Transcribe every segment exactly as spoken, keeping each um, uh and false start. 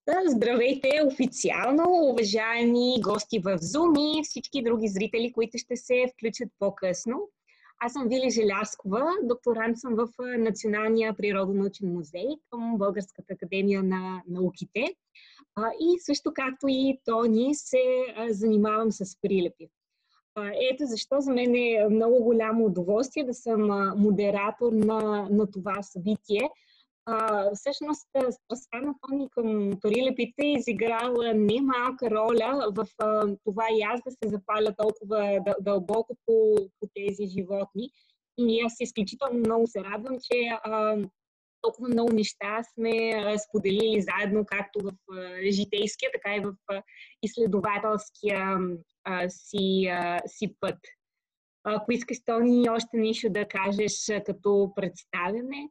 Здравейте официално, уважаеми гости в Zoom и всички други зрители, които ще се включат по-късно. Аз съм Вили Желязкова, докторант съм в Националния природонаучен музей към Българската академия на науките. И също както и Тони се занимавам с прилепи. Ето защо за мен е много голямо удоволствие да съм модератор на, на това събитие. А, всъщност, страстта на Тони към прилепите е изиграла немалка роля в а, това и аз да се запаля толкова дълбоко по, по тези животни. И аз изключително много се радвам, че а, толкова много неща сме а, споделили заедно, както в а, житейския, така и в а, изследователския а, си, а, си път. Ако искаш, Тони, още нещо да кажеш а, като представяне.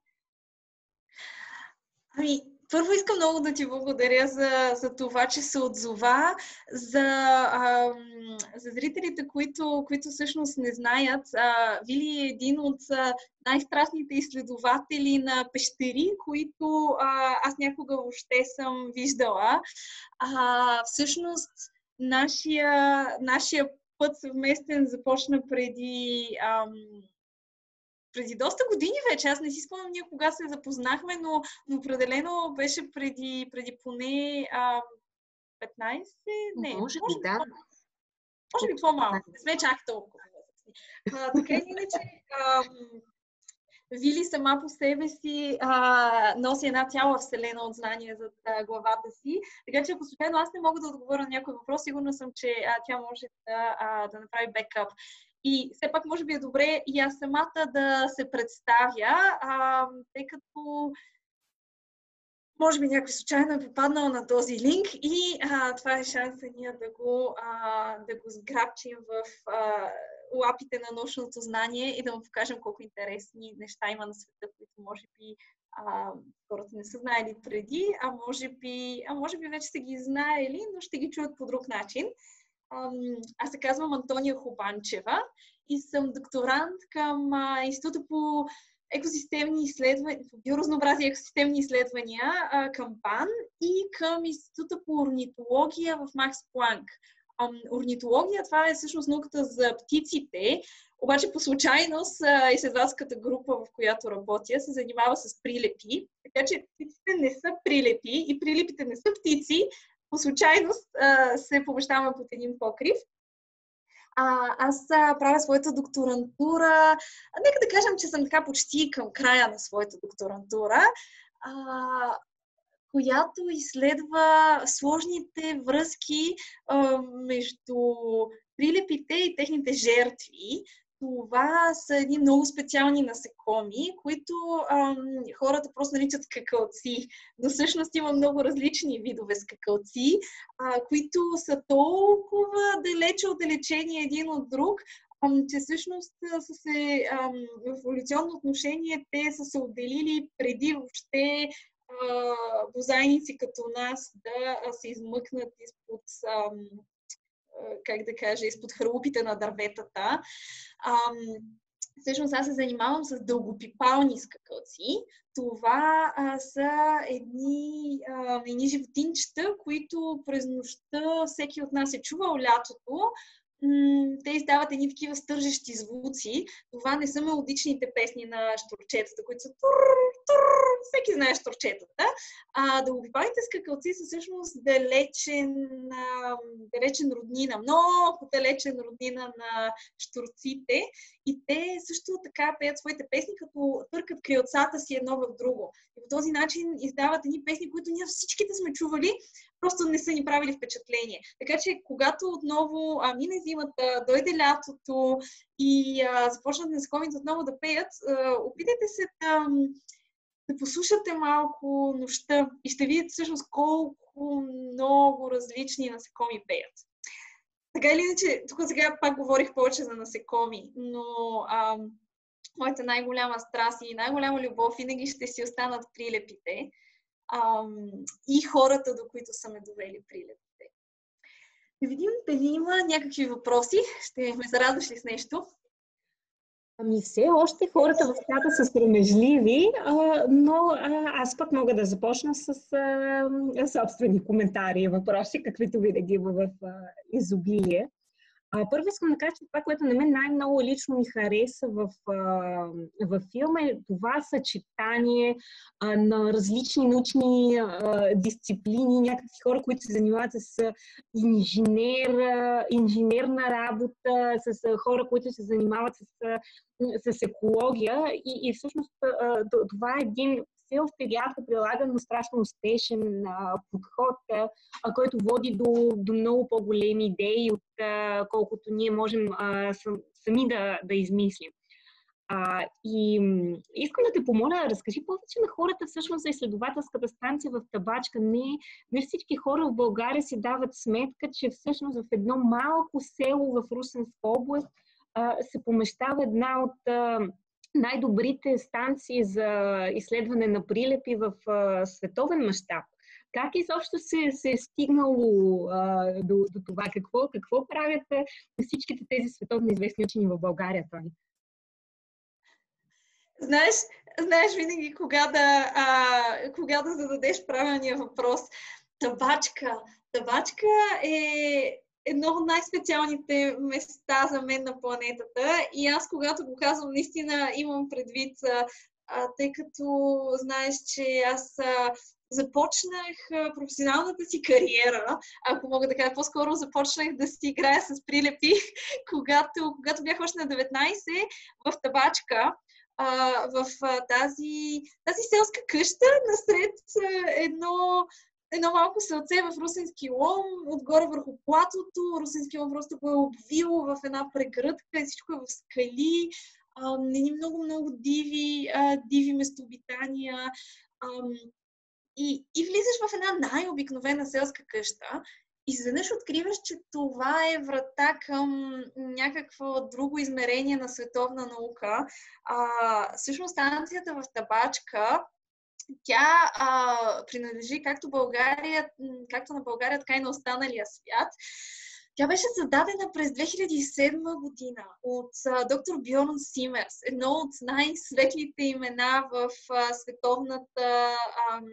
Ами, първо искам много да ти благодаря за, за това, че се отзова. За, а, за зрителите, които, които всъщност не знаят, а, Вили е един от най-страстните изследователи на пещери, които а, аз някога въобще съм виждала. А, всъщност, нашия, нашия път съвместен започна преди... Ам, преди доста години вече, аз не си спомням ние кога се запознахме, но, но определено беше преди, преди поне а, петнайсет, не, може би, може би, да. Може би по-малко, не сме чак толкова. А, така и иначе, а, Вили сама по себе си а, носи една цяла вселена от знания за а, главата си, така че ако случайно аз не мога да отговоря на някой въпрос, сигурна съм, че а, тя може да, а, да направи бекъп. И все пак може би е добре и аз самата да се представя, а, тъй като може би някой случайно е попаднал на този линк и а, това е шанса ние да го, а, да го сграбчим в а, лапите на научното знание и да му покажем колко интересни неща има на света, които може би а, хората не са знаели преди, а може би, а може би вече са ги знаели, но ще ги чуят по друг начин. Аз се казвам Антония Хубанчева и съм докторант към а, Института по екосистемни изследвания, по биоразнообразие и екосистемни изследвания а, към БАН и към Института по орнитология в Макс Планк. А, орнитология, това е всъщност науката за птиците, обаче по случайност а, изследователската група, в която работя, се занимава с прилепи, така че птиците не са прилепи и прилепите не са птици. По случайност а, се помещаваме под един покрив. А, аз а, правя своята докторантура. А, нека да кажем, че съм така почти към края на своята докторантура, а, която изследва сложните връзки а, между прилепите и техните жертви. Това са едни много специални насекоми, които ам, хората просто наричат скакалци. Но всъщност има много различни видове скакалци, а, които са толкова далече отдалечени един от друг, ам, че всъщност са се, ам, в еволюционно отношение те са се отделили преди въобще а, бозайници като нас да се измъкнат изпод... Ам, как да кажа, изпод хралупите на дърветата. Ам, всъщност аз се занимавам с дългопипални скакалци. Това а, са едни, а, едни животинчета, които през нощта всеки от нас е чувал лятото. М- те издават едни такива стържещи звуци. Това не са мелодичните песни на щурчетата, които са тур, тур, всеки знае щурчетата. А дългопипалните скакалци са всъщност далечен, а, далечен роднина, много далечен роднина на щурците. И те също така пеят своите песни, като търкат крилцата си едно в друго. И по този начин издават едни песни, които ние всичките сме чували, просто не са ни правили впечатление. Така че, когато отново а, мине зимата, дойде лятото и а, започнат насекомите отново да пеят, а, опитайте се да, да послушате малко нощта и ще видите всъщност колко много различни насекоми пеят. Така или иначе, тук сега пак говорих повече за насекоми, но а, моята най-голяма страст и най-голяма любов винаги ще си останат прилепите. Ам, и хората, до които са ме довели прилепите. Да видим дали има някакви въпроси. Ще ме зарадваш ли с нещо? Ами все още хората в чата са срамежливи, а, но а, аз пък мога да започна с а, собствени коментари и въпроси, каквито винаги има в а, изобилие. А, първо искам да кажа, че това, което на мен най-много лично ми хареса в, а, в филма е това съчетание а, на различни научни а, дисциплини, някакви хора, които се занимават с инженер, а, инженерна работа, с а, хора, които се занимават с, а, с екология и, и всъщност а, това е един все още рядко прилаган, но страшно успешен а, подход, а, който води до, до много по-големи идеи, от а, колкото ние можем а, сам, сами да, да измислим. А, и м, искам да те помоля, разкажи повече на хората всъщност за изследователската станция в Табачка. Не, не всички хора в България си дават сметка, че всъщност в едно малко село в Русенска област а, се помещава една от а, най-добрите станции за изследване на прилепи в а, световен мащаб. Как изобщо се, се е стигнало а, до, до това? Какво, какво правят а, всичките тези световно известни учени в България, Тони? Знаеш, знаеш винаги кога да, а, кога да зададеш правилния въпрос. Табачка. Табачка е едно от най-специалните места за мен на планетата и аз, когато го казвам, наистина имам предвид, а, тъй като знаеш, че аз а, започнах а, професионалната си кариера, ако мога да кажа, по-скоро започнах да си играя с прилепи, когато, когато бях още на деветнайсет в Табачка. Uh, в uh, тази, тази селска къща, насред uh, едно, едно малко селце в Русенски лом, отгоре върху платото. Русенски лом просто го е обвил в една прегръдка и всичко е в скали. Uh, едни много-много диви, uh, диви местообитания. Um, и, и влизаш в една най-обикновена селска къща. И изведнъж откриваш, че това е врата към някакво друго измерение на световна наука. А, всъщност станцията в Табачка, тя а, принадлежи както, България, както на България, така и на останалия свят. Тя беше създадена през две хиляди и седма година от а, доктор Бьорн Симерс, едно от най-светлите имена в а, световната ам,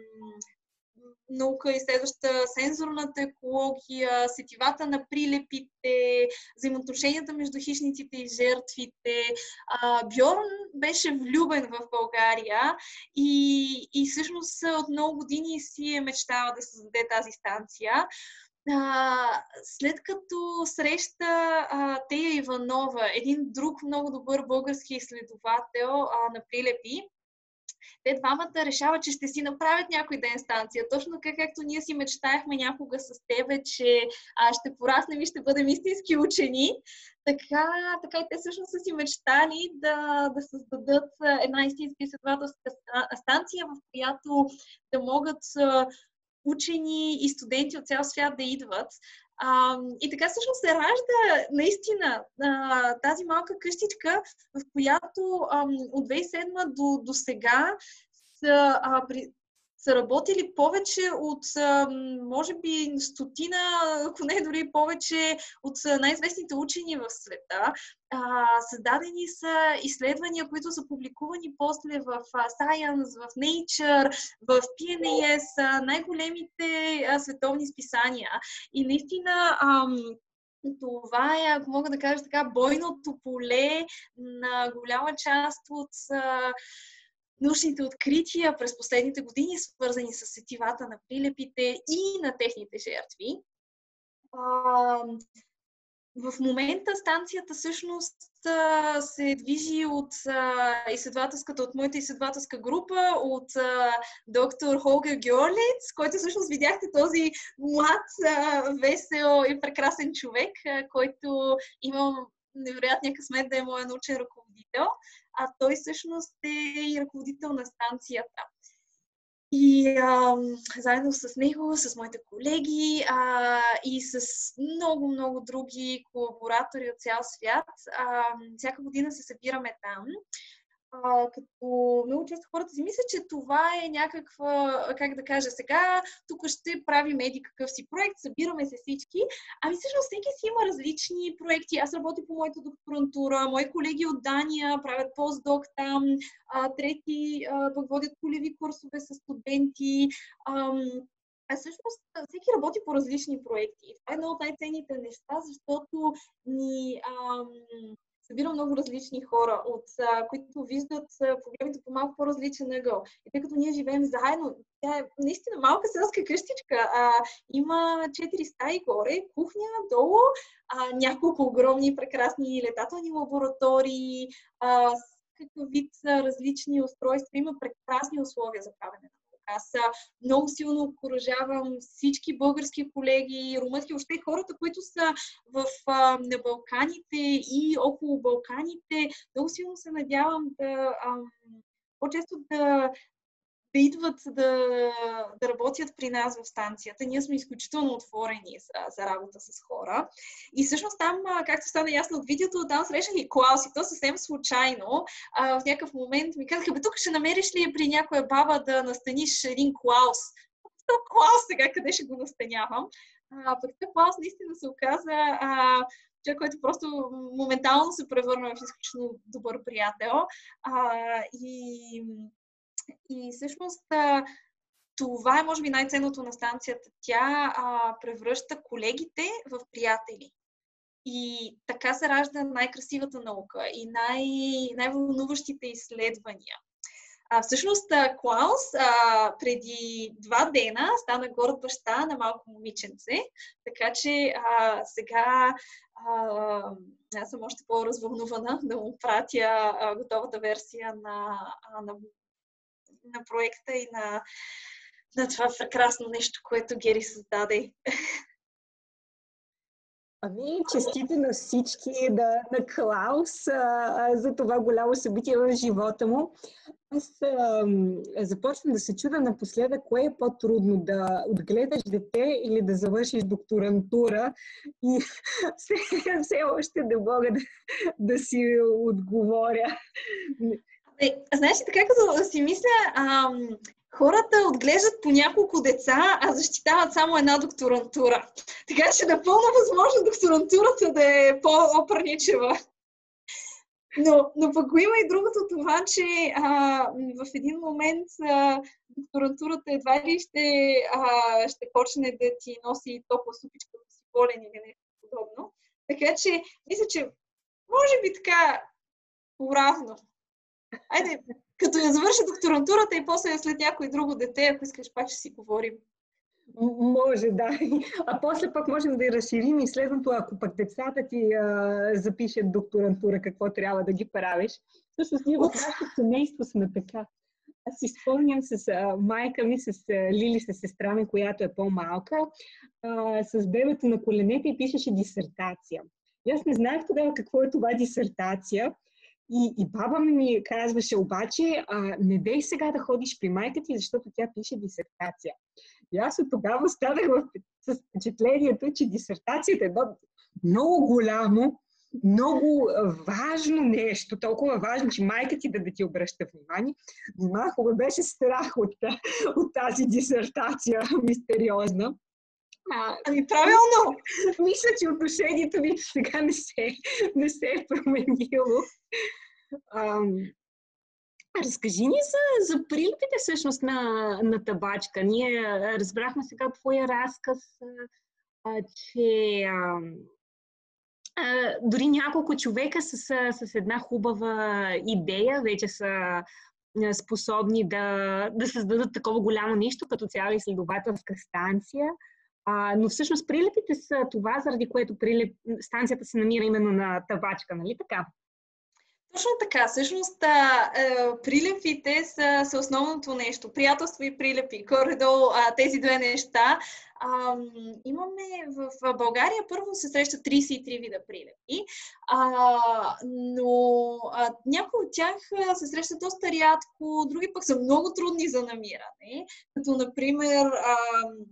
наука, изследваща сензорната екология, сетивата на прилепите, взаимоотношенията между хищниците и жертвите. А, Бьорн беше влюбен в България и, и всъщност от много години си е мечтала да създаде тази станция. А, след като среща а, Тея Иванова, един друг много добър български изследовател а, на прилепи, те двамата решават, че ще си направят някой ден станция. Точно така, както ние си мечтаяхме някога с тебе, че а, ще пораснем и ще бъдем истински учени. Така, така и те всъщност са си мечтали да, да създадат една истинска изследователска станция, в която да могат учени и студенти от цял свят да идват. А, и така всъщност се ражда наистина а, тази малка къщичка, в която а, от две хиляди и седма до, до сега са, а, при, са работили повече от, а, може би, стотина, ако не дори повече, от най-известните учени в света. А, създадени са изследвания, които са публикувани после в а, Science, в Nature, в пи ен ей ес, а, най-големите а, световни списания. И наистина ам, това е, ако мога да кажа така, бойното поле на голяма част от а, научните открития през последните години, свързани с сетивата на прилепите и на техните жертви. А, в момента станцията всъщност се движи от изследователската, от моята изследователска група, от доктор Холгер Гьорлиц, който всъщност видяхте този млад, весел и прекрасен човек, който имам невероятния късмет да е моя научен ръководител, а той всъщност е и ръководител на станцията. И а, заедно с него, с моите колеги а, и с много-много други колаборатори от цял свят, а, всяка година се събираме там. А, като много често хората си мислят, че това е някаква, как да кажа сега, тук ще правим еди какъв си проект, събираме се всички. Ами всъщност всеки си има различни проекти. Аз работя по моята докторантура, мои колеги от Дания правят постдок там, а, трети а, пък водят полеви курсове с студенти. Ам, а всъщност всеки работи по различни проекти. И това е едно от най-ценните неща, защото ни ам, събира много различни хора, от, а, които виждат а, проблемите по малко по-различен ъгъл. И тъй като ние живеем заедно, тя е наистина малка селска къщичка. А, има четири стаи горе, кухня долу, а, няколко огромни прекрасни летателни лаборатории, а, с какъв вид а, различни устройства. Има прекрасни условия за правене на. Аз много силно окуражавам всички български колеги, румънски, въобще хората, които са в, а, на Балканите и около Балканите. Много силно се надявам да а, по-често да, да идват да, да работят при нас в станцията. Ние сме изключително отворени за, за работа с хора. И всъщност там, както стана ясно от видеото, там срещнах и Клаус, и то съвсем случайно. А, в някакъв момент ми казаха, бе, тук ще намериш ли при някоя баба да настаниш един Клаус? То Клаус сега къде ще го настанявам? А, пък това Клаус наистина се оказа а, човек, който просто моментално се превърна в изключително добър приятел. А, и И всъщност това е, може би, най-ценното на станцията. Тя а, превръща колегите в приятели. И така се ражда най-красивата наука и най- най-вълнуващите изследвания. А, всъщност, Клаус а, преди два дена стана горд баща на малко момиченце, така че а, сега а, аз съм още по-развълнувана да му пратя а, готовата версия на, а, на на проекта и на, на това прекрасно нещо, което Гери създаде. Ами, честито на всички, да, на Клаус а, за това голямо събитие в живота му. Аз а, започвам да се чуда напоследък, кое е по-трудно, да отгледаш дете или да завършиш докторантура, и все, все още да мога да, да си отговоря. Е, знаеш ли, така като си мисля, ам, хората отглеждат по няколко деца, а защитават само една докторантура. Така че напълно възможно докторантурата да е по-опърничева. Но, но пък го има и другото това, че а, в един момент а, докторантурата едва ли ще, а, ще почне да ти носи топла супичка, да си болен или нещо подобно. Така че, мисля, че може би така поравно. Айде, като я завърши докторантурата и после след някой друго дете, ако искаш, пак ще си говорим. Може, да. А после пък можем да я разширим и следното, ако пък децата ти а, запишат докторантура, какво трябва да ги правиш. Всъщност ние в нашето семейство сме така. Аз си спомням с а, майка ми, с а, Лили, с сестра ми, която е по-малка, а, с бебето на коленете и пишеше дисертация. И аз не знаех тогава какво е това дисертация. И, и баба ми казваше, обаче, а, не дей сега да ходиш при майка ти, защото тя пише дисертация. И аз от тогава станах с впечатлението, че дисертацията е едно много голямо, много важно нещо, толкова важно, че майка ти да, да ти обръща внимание. Малко ме беше страх от, от тази дисертация, мистериозна. А, ами правилно! Мисля, че отношението ми сега не се, не се е променило. Ам, разкажи ни за, за прилепите всъщност на, на табачка. Ние разбрахме сега от твоя разказ, а, че а, а, дори няколко човека с, с една хубава идея вече са способни да, да създадат такова голямо нещо, като цяла изследователска станция. А, но всъщност прилепите са това, заради което прилеп... станцията се намира именно на табачка, нали така? Точно така. Всъщност а, а, прилепите са, са основното нещо. Приятелство и прилепи. Горе-долу тези две неща. А, имаме в, в България първо се срещат тридесет и три вида прилепи, а, но а, някои от тях се срещат доста рядко, други пък са много трудни за намиране. Като, например, а,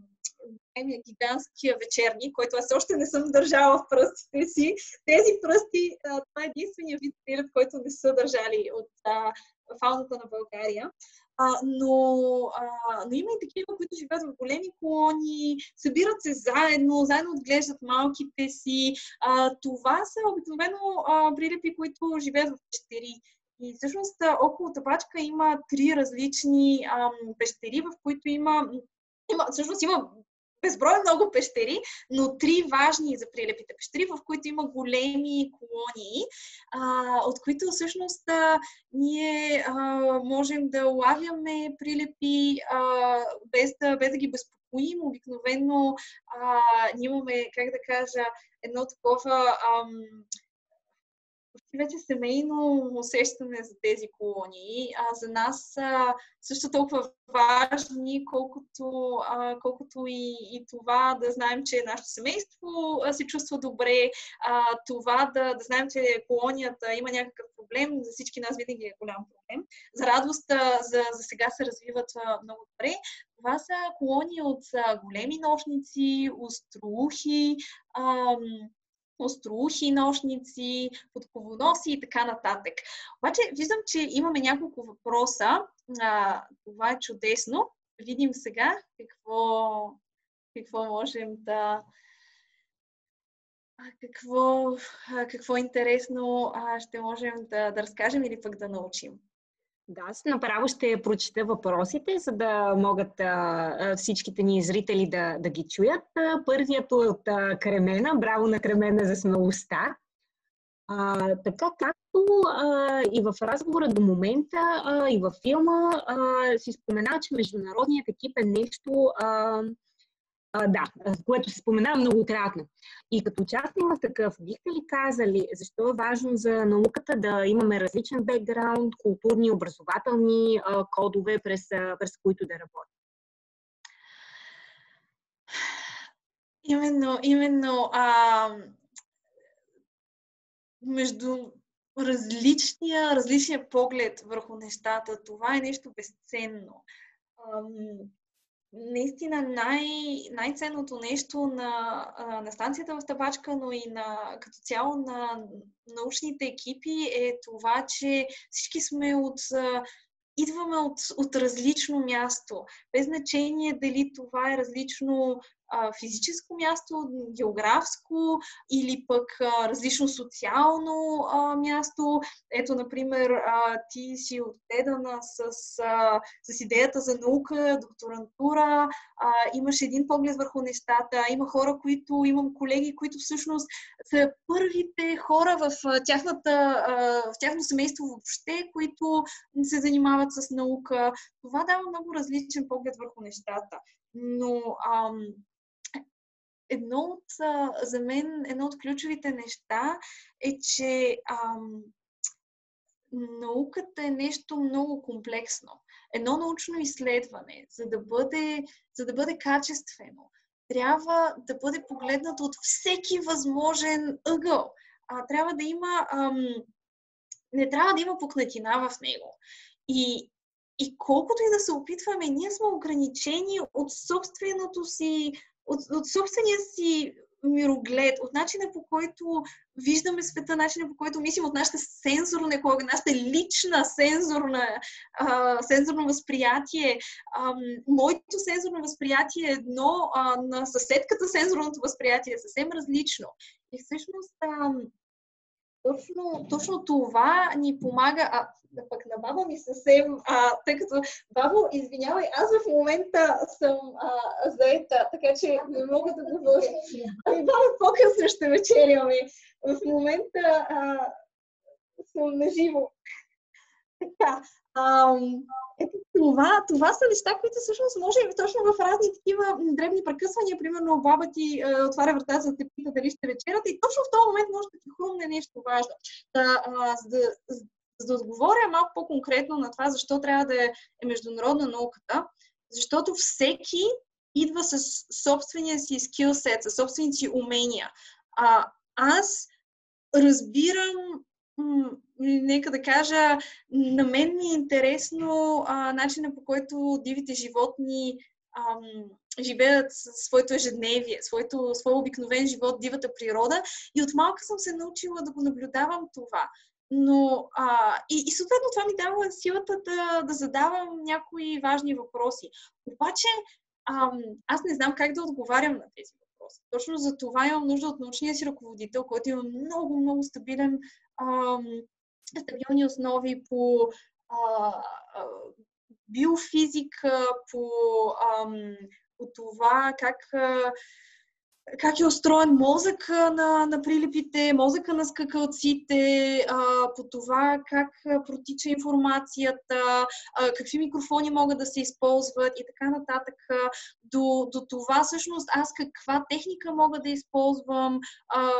големия, гигантския вечерник, който аз още не съм държала в пръстите си. Тези пръсти, а, това е единствения вид прилеп, който не са държали от а, фауната на България. А, но, а, но има и такива, които живеят в големи колонии, събират се заедно, заедно отглеждат малките си. А, това са обикновено а, прилепи, които живеят в пещери. И всъщност около Табачка има три различни ам, пещери, в които има, има, всъщност има безброй много пещери, но три важни за прилепите пещери, в които има големи колонии, а, от които всъщност а, ние а, можем да лавяме прилепи а, без, да, без да ги безпокоим. Обикновено а, ние имаме, как да кажа, едно такова ам, вече семейно усещане за тези колонии. А за нас са също толкова важни, колкото, а, колкото и, и това да знаем, че нашето семейство а, се чувства добре, а, това да, да знаем, че колонията има някакъв проблем, за всички нас винаги е голям проблем. За радост, а, за, за сега се развиват а, много добре. Това са колонии от а, големи нощници, остроухи, ам, остроухи нощници, подковоноси и така нататък. Обаче виждам, че имаме няколко въпроса. А, това е чудесно. Видим сега какво, какво можем да... Какво, какво интересно ще можем да, да разкажем или пък да научим. Да, аз направо ще прочета въпросите, за да могат а, всичките ни зрители да, да ги чуят. Първият е от а, Кремена. Браво на Кремена за смелостта. А, така както а, и в разговора до момента, а, и във филма а, си спомена, че международният екип е нещо... А, А, да, което се споменава многократно. И като участник в такъв, бихте ли казали, защо е важно за науката да имаме различен бекграунд, културни, образователни а, кодове, през, а, през които да работим? Именно, именно а, между различния, различния поглед върху нещата, това е нещо безценно. Ам, Наистина най- най-ценното нещо на, на станцията в Табачка, но и на, като цяло на научните екипи е това, че всички сме от... идваме от, от различно място. Без значение дали това е различно а, физическо място, географско или пък а, различно социално а, място. Ето, например, а, ти си отгледана с, а, с идеята за наука, докторантура, а, имаш един поглед върху нещата, има хора, които, имам колеги, които всъщност са първите хора в, тяхната, а, в тяхно семейство въобще, които се занимават с наука. Това дава много различен поглед върху нещата. Но ам, едно от, а, за мен, едно от ключовите неща е, че ам, науката е нещо много комплексно. Едно научно изследване, за да бъде, за да бъде качествено, трябва да бъде погледнато от всеки възможен ъгъл. А, трябва да има... Ам, не трябва да има пукнатина в него. И, и колкото и да се опитваме, ние сме ограничени от собственото си, от, от собствения си мироглед, от начина, по който виждаме света, начина, по който мислим, от нашата сензорна екология, нашата лична сензорна, а, сензорно възприятие. А, моето сензорно възприятие е едно, а, на съседката сензорното възприятие е съвсем различно. И всъщност а, Точно, точно това ни помага, а да пък на баба ми съвсем, а, тъй като бабо, извинявай, аз в момента съм а, заета, така че не мога да говоря. Ами баба, по-късно ще вечеряме. В момента а, съм наживо. Така, ам, ето това, това са неща, които всъщност може точно в разни такива дребни прекъсвания, примерно баба ти е, отваря врата, за да те пита дали ще вечеряте и точно в този момент може да ти хрумне нещо важно. Да, а, за, да, за да отговоря малко по-конкретно на това, защо трябва да е, е международна науката, защото всеки идва с собствения си скилсет, със собствените си умения. А, аз разбирам, нека да кажа, на мен ми е интересно а, начинът, по който дивите животни ам, живеят своето ежедневие, своето, своя обикновен живот, дивата природа. И от малка съм се научила да го наблюдавам това. Но а, и, и съответно това ми дава силата да, да задавам някои важни въпроси. Обаче ам, аз не знам как да отговарям на тези въпроси. Точно за това имам нужда от научния си ръководител, който има много, много стабилен, ам, стабилни основи по а, а, биофизика, по, ам, по това как, а, как е устроен мозъка на, на прилипите, мозъка на скакалците, а, по това как протича информацията, а, какви микрофони могат да се използват и така нататък. До, до това всъщност аз каква техника мога да използвам. А,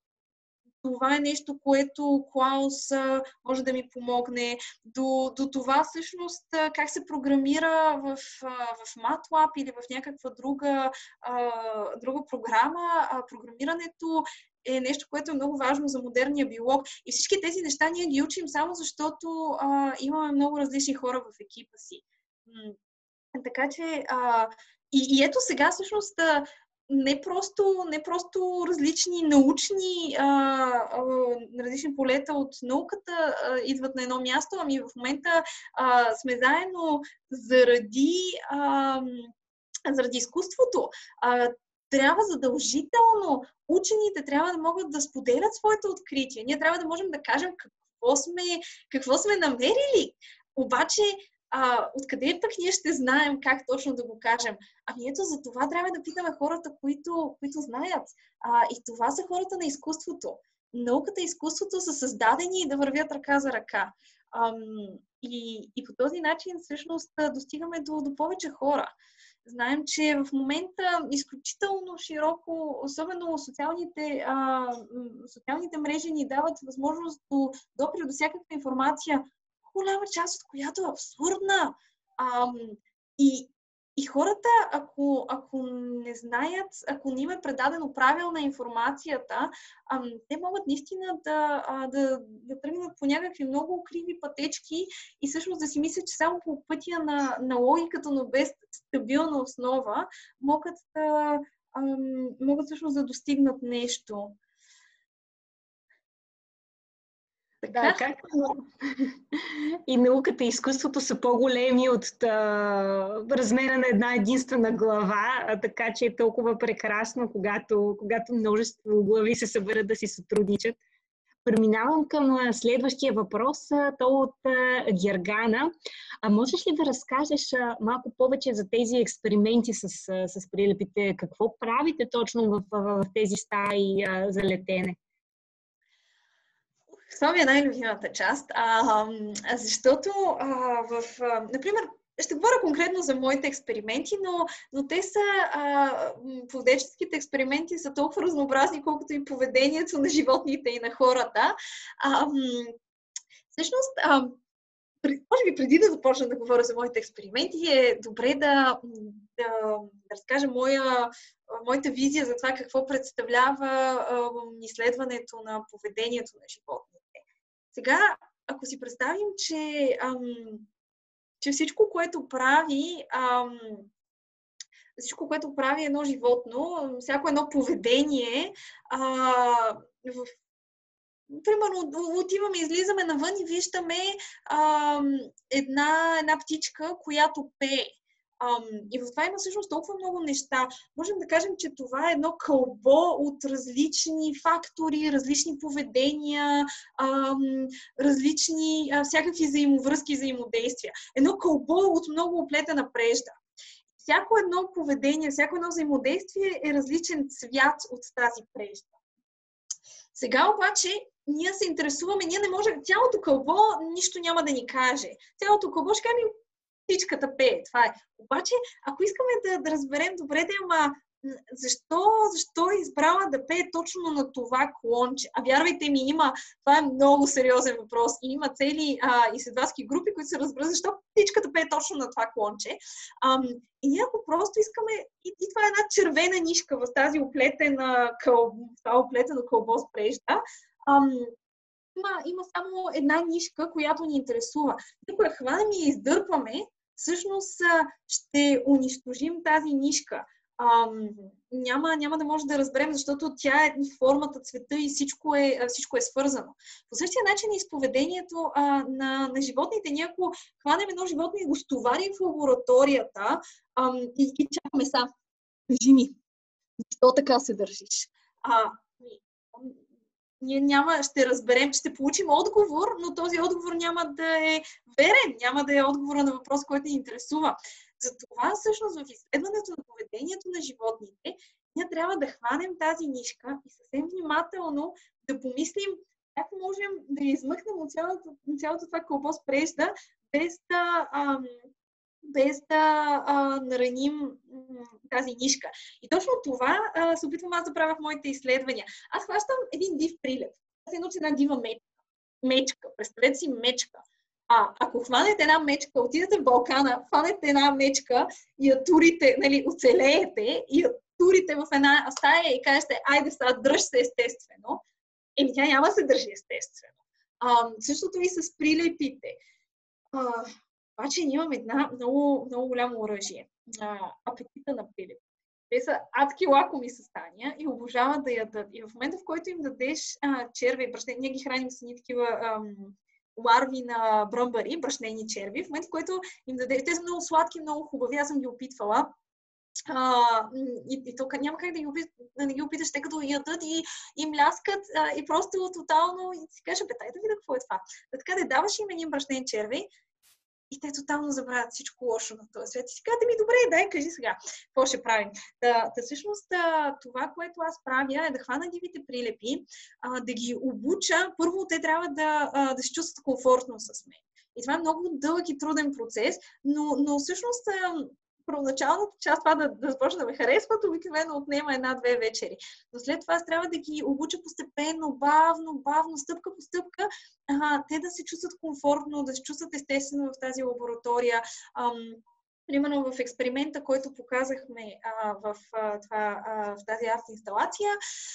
това е нещо, което Клаус а, може да ми помогне. До, до това всъщност а, как се програмира в, а, в MATLAB или в някаква друга, а, друга програма. А, програмирането е нещо, което е много важно за модерния биолог. И всички тези неща ние ги учим само защото а, имаме много различни хора в екипа си. М- така че а, и, и ето сега всъщност не просто, не просто различни научни, а, а, различни полета от науката а, идват на едно място, ами в момента а, сме заедно заради, а, заради изкуството. А, трябва задължително учените трябва да могат да споделят своите открития. Ние трябва да можем да кажем какво сме, какво сме намерили. Обаче А, откъде пък ние ще знаем как точно да го кажем? Ами ето за това трябва да питаме хората, които, които знаят. А, и това са хората на изкуството. Науката и изкуството са създадени да вървят ръка за ръка. Ам, и, и по този начин всъщност достигаме до, до повече хора. Знаем, че в момента изключително широко, особено социалните, а, социалните мрежи ни дават възможност до допри до всякаква информация, голяма част от която е абсурдна. Ам, и, и хората, ако, ако не знаят, ако не им е предадено правилна информацията, ам, те могат наистина да, а, да, да тръгнат по някакви много криви пътечки и всъщност да си мислят, че само по пътя на, на логиката, но без стабилна основа, могат да, ам, могат всъщност да достигнат нещо. Да, както и науката и изкуството са по-големи от а, размера на една единствена глава, а, така че е толкова прекрасно, когато, когато множество глави се съберат да си сътрудничат. Преминавам към следващия въпрос, то от а, Гергана. А можеш ли да разкажеш а, малко повече за тези експерименти с, а, с прилепите? Какво правите точно в, в, в тези стаи а, за летене? Това ми е най-любимата част, а, защото а, в, а, например, ще говоря конкретно за моите експерименти, но, но те са, а, поведенческите експерименти са толкова разнообразни, колкото и поведението на животните и на хората. А, всъщност, а, може би преди да започна да говоря за моите експерименти, е добре да, да, да разкажа моя, моята визия за това какво представлява а, изследването на поведението на животните. Сега, ако си представим, че, ам, че всичко, което прави, ам, всичко, което прави едно животно, всяко едно поведение, а, в, примерно отиваме, излизаме навън и виждаме ам, една, една птичка, която пее. Um, и в това има всъщност толкова много неща. Можем да кажем, че това е едно кълбо от различни фактори, различни поведения, um, различни, uh, всякакви взаимовръзки и взаимодействия. Едно кълбо от много оплетена прежда. Всяко едно поведение, всяко едно взаимодействие е различен цвят от тази прежда. Сега обаче ние се интересуваме, ние не можем, цялото кълбо нищо няма да ни каже. Цялото кълбо ще каже, птичката пее, това е. Обаче, ако искаме да, да разберем добре, да ама защо, защо е избрала да пее точно на това клонче? А вярвайте ми, има, това е много сериозен въпрос и има цели а, изследователски групи, които се разберат защо птичката пее точно на това клонче. Ам, и ние ако просто искаме, и, и това е една червена нишка в тази оплетена кълбо, това оплетено кълбо с прежда, ам, Има, има само една нишка, която ни интересува. Ако я хванем и издърпаме, всъщност ще унищожим тази нишка. Ам, няма, няма да може да разберем, защото тя е формата, цвета и всичко е, всичко е свързано. По същия начин и с поведението а, на, на животните. Ние ако хванем едно животно и го стоварим в лабораторията ам, и, и чакаме са, кажи ми, защо така се държиш? А, ние няма, ще разберем, ще получим отговор, но този отговор няма да е верен, няма да е отговора на въпрос, който ни интересува. Затова всъщност в изследването на поведението на животните ние трябва да хванем тази нишка и съвсем внимателно да помислим как можем да измъкнем от цялото, цялото това кълбо с прежда, без да, ам, без да а, нараним м, тази нишка. И точно това а, се опитвам аз да правя в моите изследвания. Аз хващам един див прилеп. Аз се науча една дива мечка. Мечка. Представете си мечка. А, ако хванете една мечка, отидете в Балкана, хванете една мечка и я турите, нали, оцелеете и я турите в една стая и кажете, айде сега, дръж се естествено, еми тя няма да се държи естествено. А, същото и с прилепите. А, обаче ние имаме една много, много голямо оръжие. А, апетита на прилеп. Те са адски лакоми състания и обожават да ядат. И в момента, в който им дадеш а, черве и брашни, ние ги храним с едни такива ам, ларви на бръмбари, брашнени черви, в момента, в който им даде, те са много сладки, много хубави, аз съм ги опитвала. А, и, и то няма как да ги, опит, да не ги опиташ, тъй като ядат и, и мляскат а, и просто тотално и си кажеш, бе, дай да видя какво е това. Да така да даваш им един брашнен черви и те тотално забравят всичко лошо на този свет. И си казвате ми, добре, дай, кажи сега, какво ще правим. Да, да всъщност това, което аз правя, е да хвана дивите прилепи, а, да ги обуча. Първо, те трябва да, а, да се чувстват комфортно с мен. И това е много дълъг и труден процес, но, но всъщност първоначалната част, това да, да започне да ме харесват, обикновено отнема една-две вечери. Но след това аз трябва да ги обуча постепенно, бавно, бавно, стъпка по стъпка, а, те да се чувстват комфортно, да се чувстват естествено в тази лаборатория. Ам, примерно в експеримента, който показахме а, в, а, това, а, в тази арт-инсталация,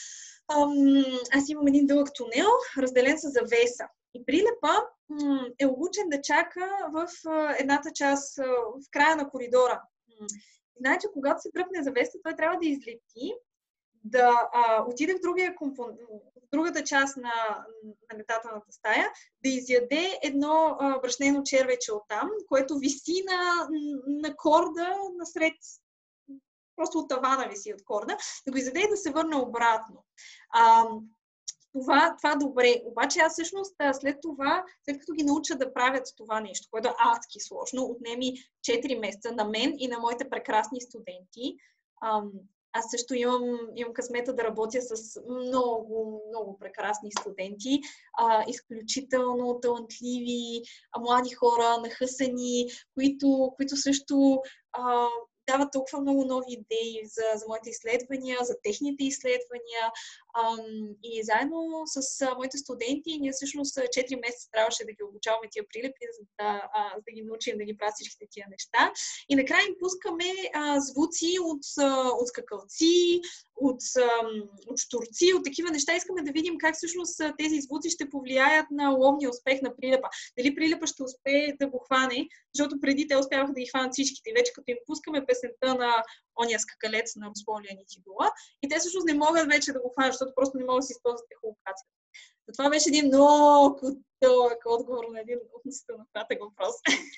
ам, аз имам един дълъг тунел, разделен с завеса. И прилепа м- е обучен да чака в а, едната част, а, в края на коридора. Значи, когато се дръпне завеса, той трябва да излети, да а, отиде в, другия компон... в другата част на, на летателната стая, да изяде едно а, брашнено червече оттам, което виси на, на корда насред, просто от тавана виси от корда, да го изяде и да се върне обратно. А, Това, това добре. Обаче аз всъщност след това, след като ги науча да правят това нещо, което е адски сложно, отнеми четири месеца на мен и на моите прекрасни студенти. Аз също имам, имам късмета да работя с много, много прекрасни студенти, а, изключително талантливи, а, млади хора, нахъсани, които, които също а, дават толкова много нови идеи за, за моите изследвания, за техните изследвания. Ам, и заедно с а, моите студенти, ние всъщност четири месеца трябваше да ги обучаваме тия прилепи, за да, а, за да ги научим да ги правят всичките тия неща. И накрая им пускаме а, звуци от, а, от скакалци, от, а, от штурци, от такива неща. Искаме да видим как всъщност тези звуци ще повлияят на ловния успех на прилепа. Дали прилепа ще успее да го хване, защото преди те успяваха да ги хванат всичките. И вече като им пускаме песента на ония скакалец на Русловия Нитидула, и те всъщност не могат вече да го хванат, защото просто не могат да си използват ехолокацията. Това беше един много дълъг отговор на един относително кратък въпрос.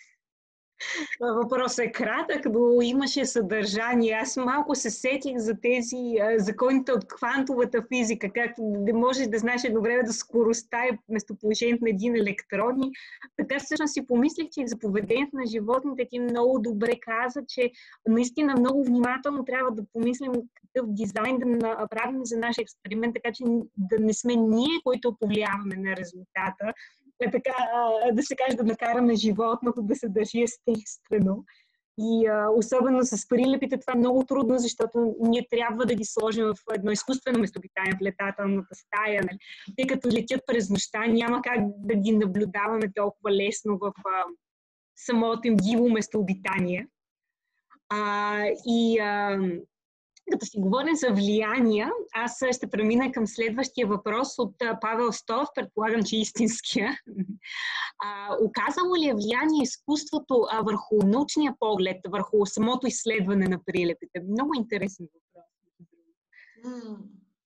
Въпросът е кратък, но имаше съдържание. Аз малко се сетих за тези а, законите от квантовата физика, както не можеш да знаеш едно време да скоростта е местоположението на един електрон. Така всъщност си помислих, че за поведението на животните ти много добре каза, че наистина много внимателно трябва да помислим какъв дизайн да направим за нашия експеримент, така че да не сме ние, които повлияваме на резултата. Така, да се каже, да накараме животното да се държи естествено. И а, особено с прилепите това е много трудно, защото ние трябва да ги сложим в едно изкуствено местообитание в летателната стая. Нали? Тъй като летят през нощта, няма как да ги наблюдаваме толкова лесно в а, самото им диво местообитание. А, и а, Като си говорим за влияния, аз ще премина към следващия въпрос от Павел Стов, предполагам, че истинския. А, оказало ли е влияние изкуството а, върху научния поглед, върху самото изследване на прилепите? Много интересен въпрос. М.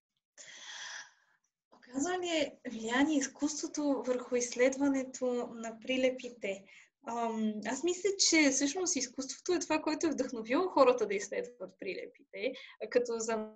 Оказва ли е влияние изкуството върху изследването на прилепите? Ам, аз мисля, че всъщност изкуството е това, което е вдъхновило хората да изследват прилепите, като за...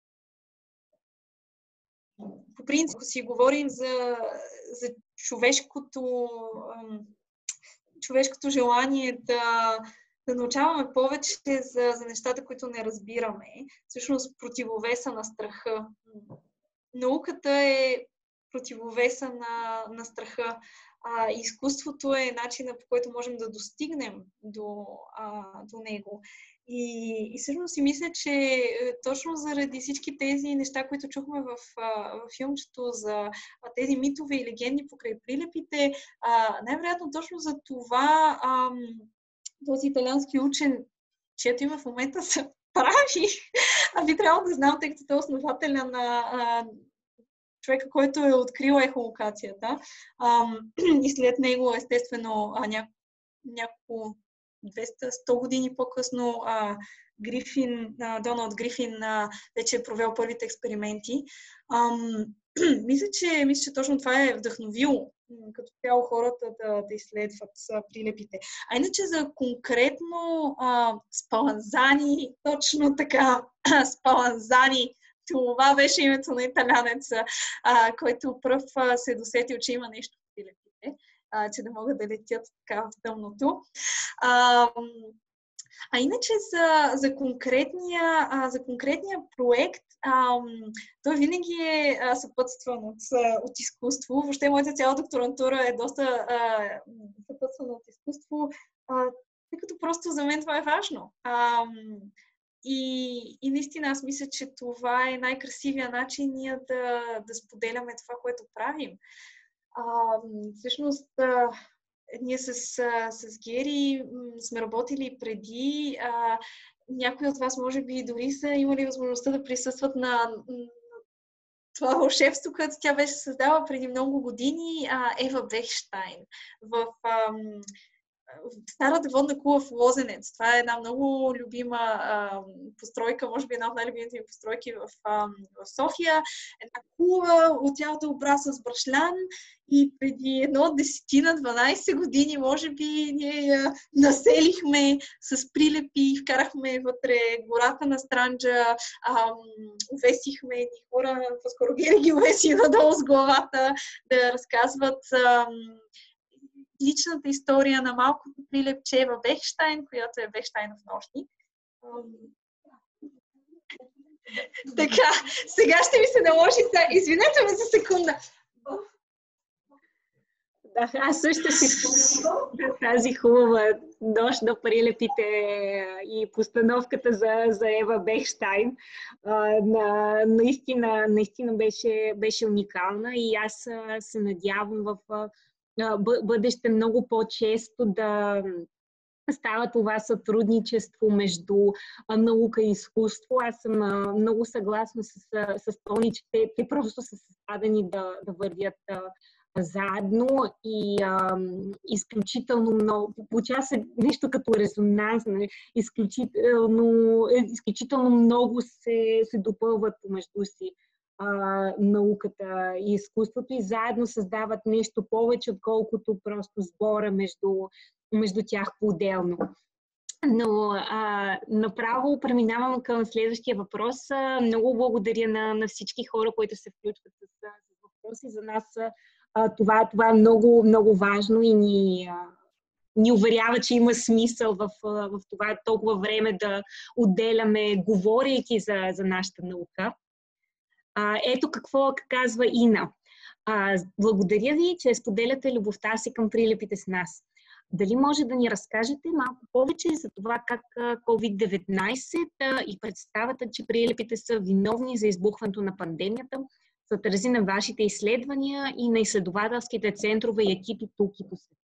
По принцип, ако си говорим за, за човешкото, ам, човешкото желание да, да научаваме повече за, за нещата, които не разбираме, всъщност противовеса на страха. Науката е противовеса на, на страха. А, изкуството е начинът, по който можем да достигнем до, а, до него. И, и всъщност си мисля, че точно заради всички тези неща, които чухме в, в филмчето, за тези митове и легенди покрай прилепите, а, най-вероятно точно за това а, този италиански учен, чието име в момента се прави, а би трябвало да знам, тъй като той е основателя на а, човека, който е открил ехолокацията. Ам, и след него, естествено, ня, няколко двеста сто години по-късно а, Грифин, а, Доналд Грифин а, вече е провел първите експерименти. Ам, мисля, че, мисля, че точно това е вдъхновило като цяло хората да, да изследват а, прилепите. А иначе за конкретно а, спаланзани, точно така, спаланзани, това беше името на италянец, а, който пръв а, се досетил, че има нещо в прилепите, а, че да могат да летят така в тъмното. А, а иначе за, за, конкретния, а, за конкретния проект, а, той винаги е а, съпътстван от, от изкуство. Въобще моята цяла докторантура е доста а, съпътствана от изкуство, а, тъй като просто за мен това е важно. А, И, и наистина аз мисля, че това е най-красивия начин ние да, да споделяме това, което правим. А, всъщност, а, ние с, а, с Гери м, сме работили преди. А, някои от вас, може би, дори са имали възможността да присъстват на, на това вълшебство, което тя беше създала преди много години, а, Ева Бехштайн в... А, Старата водна кула в Лозенец. Това е една много любима а, постройка, може би една от най-любимите ми постройки в, а, в София. Една кула от цялата обраса с брашлян и преди едно десет-дванайсет години, може би, ние я населихме с прилепи, вкарахме вътре гората на Странджа, а, увесихме едни хора, по-скоро Гери ги увеси надолу с главата, да разказват а, личната история на малкото прилепче в Бехштайн, която е Бехштайнов нощник. Така, сега ще ми се наложи. Извинете ме за секунда. Да, аз също си спомням тази хубава нощ на прилепите и постановката за, за Ева Бехштайн. А, на, наистина, наистина беше, беше уникална и аз се надявам в бъдеще много по-често да става това сътрудничество между наука и изкуство. Аз съм много съгласна с, с Тони, че те, те просто са създадени да, да вървят заедно и а, изключително много, получава се нещо като резонанс, изключително, изключително много се, се допълват помежду си а, науката и изкуството и заедно създават нещо повече, отколкото просто сбора между, между тях по-отделно. Но а, направо преминавам към следващия въпрос. Много благодаря на, на всички хора, които се включват с, с въпроси. За нас а, това, това е много, много важно и ни, а, ни уверява, че има смисъл в, в това толкова време да отделяме, говорейки за, за нашата наука. А, ето какво казва Ина. А, благодаря ви, че споделяте любовта си към прилепите с нас. Дали може да ни разкажете малко повече за това как ковид деветнайсет и представата, че прилепите са виновни за избухването на пандемията, се отрази на вашите изследвания и на изследователските центрове и екипи тук и по света?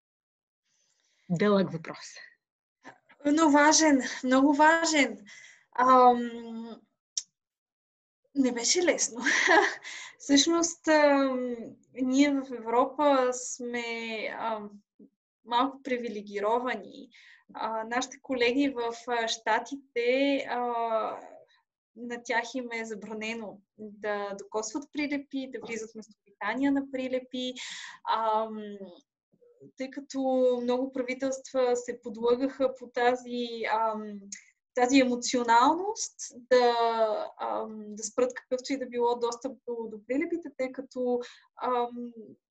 Дълъг въпрос. Много важен, много важен. Ам, не беше лесно. Всъщност, ам, ние в Европа сме ам, малко привилегировани. А, нашите колеги в а, Щатите, а, на тях им е забранено да докосват прилепи, да влизат в местообитания на прилепи, ам, тъй като много правителства се подлъгаха по тази, ам, тази емоционалност да, ам, да спрат какъвто и да било достъп до, до прилепите, тъй като ам,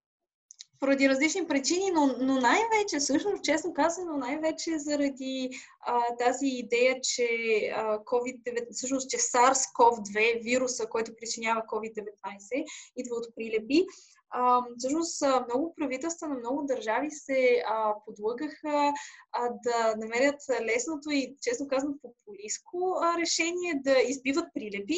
поради различни причини, но, но най-вече, всъщност, честно казано, най-вече заради а, тази идея, че а, ковид деветнайсет, всъщност, че SARS-ков две, вируса, който причинява ковид деветнайсет, идва от прилепи. А, всъщност, много правителства на много държави се а, подлъгаха а, да намерят лесното и, честно казано, популистко а, решение да избиват прилепи.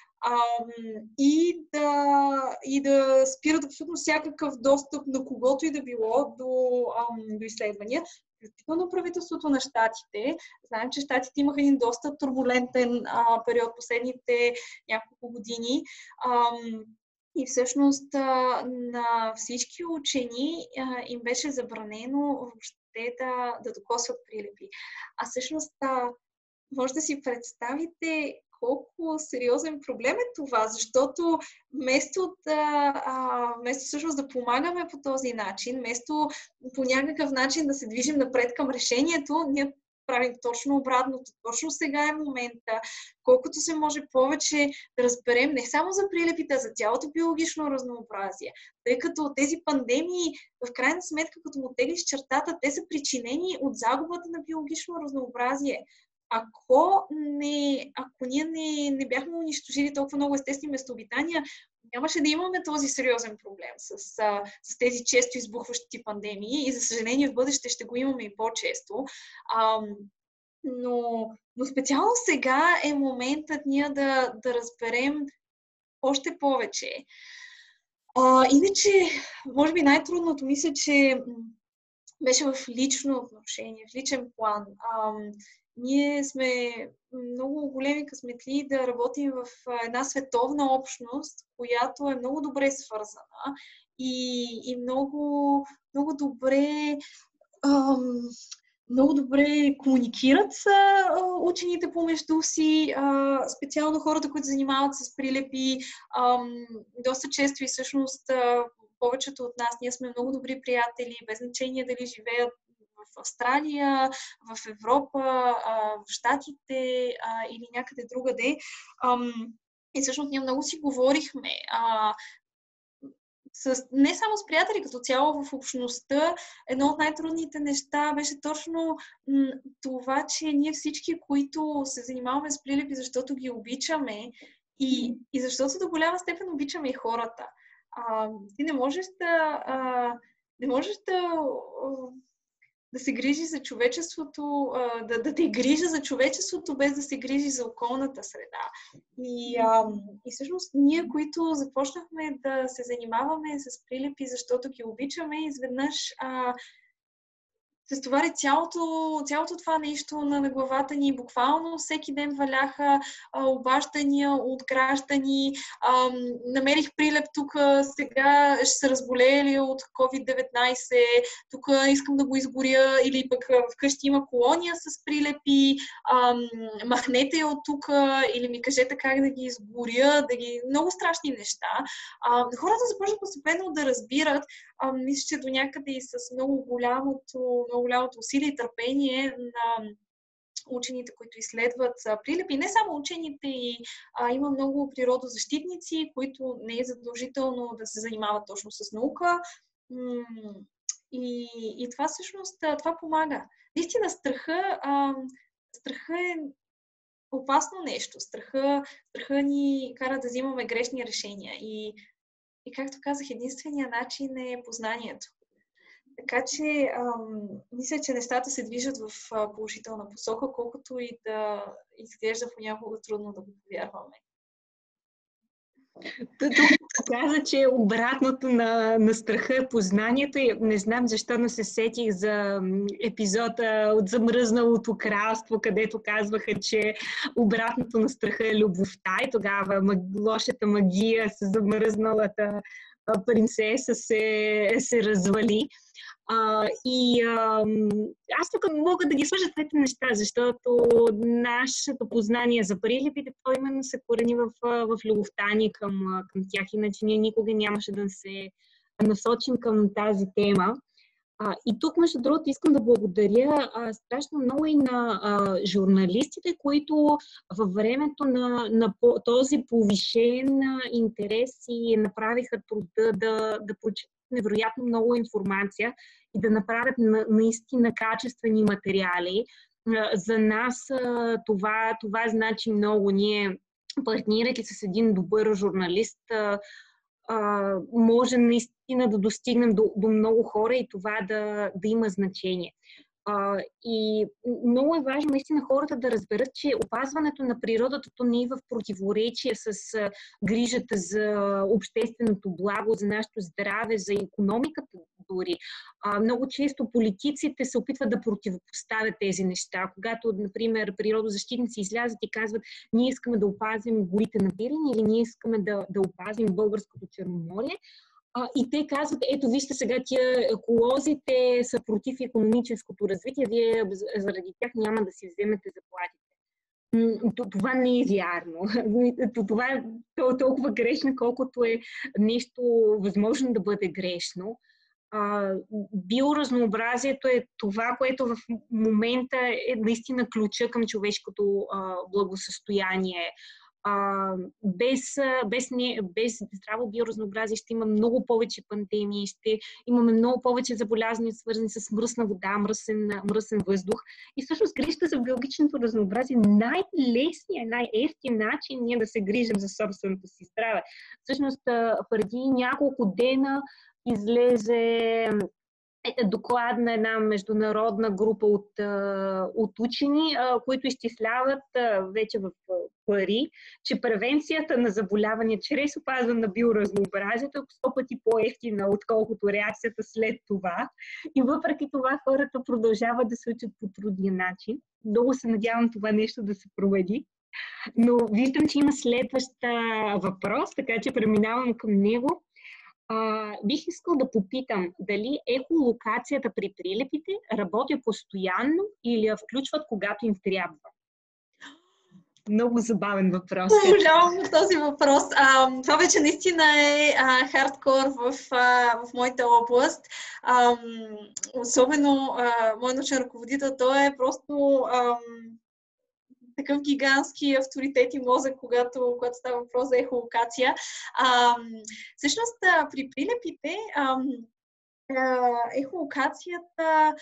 Um, и, да, и да спират абсолютно всякакъв достъп на когото и да било до, um, до изследвания. Включително правителството на Щатите. Знаем, че Щатите имаха един доста турбулентен а, период последните няколко години. Um, и всъщност а, на всички учени а, им беше забранено въобще да, да докосват прилепи. А всъщност а, може да си представите колко сериозен проблем е това, защото вместо да, а, вместо всъщност да помагаме по този начин, вместо по някакъв начин да се движим напред към решението, ние правим точно обратното. Точно сега е момента, колкото се може повече да разберем не само за прилепите, а за цялото биологично разнообразие. Тъй като тези пандемии, в крайна сметка, като му теглиш чертата, те са причинени от загубата на биологично разнообразие. Ако, не, ако ние не, не бяхме унищожили толкова много естествени местообитания, нямаше да имаме този сериозен проблем с, с тези често избухващи пандемии и, за съжаление, в бъдеще ще го имаме и по-често. А, но, но специално сега е моментът ние да, да разберем още повече. А, иначе, може би най-трудното мисля, че беше в лично отношение, в личен план. А, Ние сме много големи късметли да работим в една световна общност, която е много добре свързана и, и много, много добре ам, много добре комуникират с учените помежду си, а, специално хората, които занимават с прилепи. Ам, доста често и всъщност а, повечето от нас, ние сме много добри приятели, без значение дали живеят в Австралия, в Европа, в Щатите или някъде другаде. И всъщност ние много си говорихме. С, не само с приятели, като цяло в общността, едно от най-трудните неща беше точно м, това, че ние всички, които се занимаваме с прилепи, защото ги обичаме и, и защото до голяма степен обичаме и хората. А, ти не можеш да, а, не можеш да да се грижи за човечеството, да, да те грижа за човечеството, без да се грижи за околната среда. И, а, и всъщност ние, които започнахме да се занимаваме с прилепи, защото ги обичаме, изведнъж а, се стовари цялото, цялото това нещо на, на главата ни. Буквално всеки ден валяха а, обаждания от граждани. А, намерих прилеп тук, сега ще се разболели от ковид деветнайсет, тук искам да го изгоря, или пък вкъщи има колония с прилепи, а, махнете я от тук, или ми кажете как да ги изгоря, да ги... Много страшни неща. А, хората започват постепенно да разбират, а, мисля, че до някъде и с много голямото, много голямото усилие и търпение на учените, които изследват прилепи. Не само учените, и, а, има много природозащитници, които не е задължително да се занимават точно с наука. И, и това всъщност това помага. Наистина страха, а, страха е опасно нещо. Страха, страха ни кара да взимаме грешни решения. И, и както казах, единственият начин е познанието. Така че, ам, мисля, че нещата се движат в а, положителна посока, колкото и да изглежда понякога трудно да го повярваме. Тук показа, че обратното на, на страха е познанието и не знам защо не се сетих за епизода от Замръзналото кралство, където казваха, че обратното на страха е любовта и тогава маг, лошата магия с замръзналата принцеса се, се развали. А, и а, аз тук мога да ги свържа двете неща, защото нашето познание за прилепите, то именно се корени в, в любовта ни към, към тях, иначе ние никога нямаше да се насочим към тази тема. А, и тук, между другото, искам да благодаря а, страшно много и на а, журналистите, които във времето на, на по, този повишен интерес и направиха труда да, да прочитат невероятно много информация и да направят на, наистина качествени материали. А, за нас а, това, това значи много. Ние, партнирайки с един добър журналист, а, а, може наистина да достигнем до, до много хора и това да, да има значение. А, и много е важно наистина хората да разберат, че опазването на природата то не е в противоречие с а, грижата за общественото благо, за нашето здраве, за икономиката дори. А, много често политиците се опитват да противопоставят тези неща. Когато, например, природозащитници излязат и казват, ние искаме да опазим горите на Пирин или ние искаме да, да опазим българското Черноморие, А, и те казват, ето вижте сега тия еколозите са против икономическото развитие, вие заради тях няма да си вземете заплатите. Това не е вярно. Това е толкова грешно, колкото е нещо възможно да бъде грешно. Биоразнообразието е това, което в момента е наистина ключа към човешкото благосъстояние. А, без, без, не, без здраво биоразнообразие ще има много повече пандемии, ще имаме много повече заболявания, свързани с мръсна вода, мръсен, мръсен въздух. И всъщност грижата за биологичното разнообразие е най-лесният, най-евтин начин ние да се грижим за собственото си здраве. Всъщност преди няколко дена излезе е доклад на една международна група от, от учени, които изчисляват вече в пари, че превенцията на заболявания чрез опазване на биоразнообразието е сто пъти по-евтина, отколкото реакцията след това. И въпреки това хората продължават да се учат по трудния начин. Много се надявам това нещо да се проведи. Но виждам, че има следващ въпрос, така че преминавам към него. Uh, бих искал да попитам дали ехолокацията при прилепите работи постоянно или я включват когато им трябва? Много забавен въпрос. Уважавам този въпрос. А, това вече наистина е а, хардкор в, а, в моята област. А, особено а, мой научен ръководител, той е просто а, такъв гигантски авторитет и мозък, когато, когато става въпрос за ехолокация. А, всъщност, при прилепите, а, а, ехолокацията,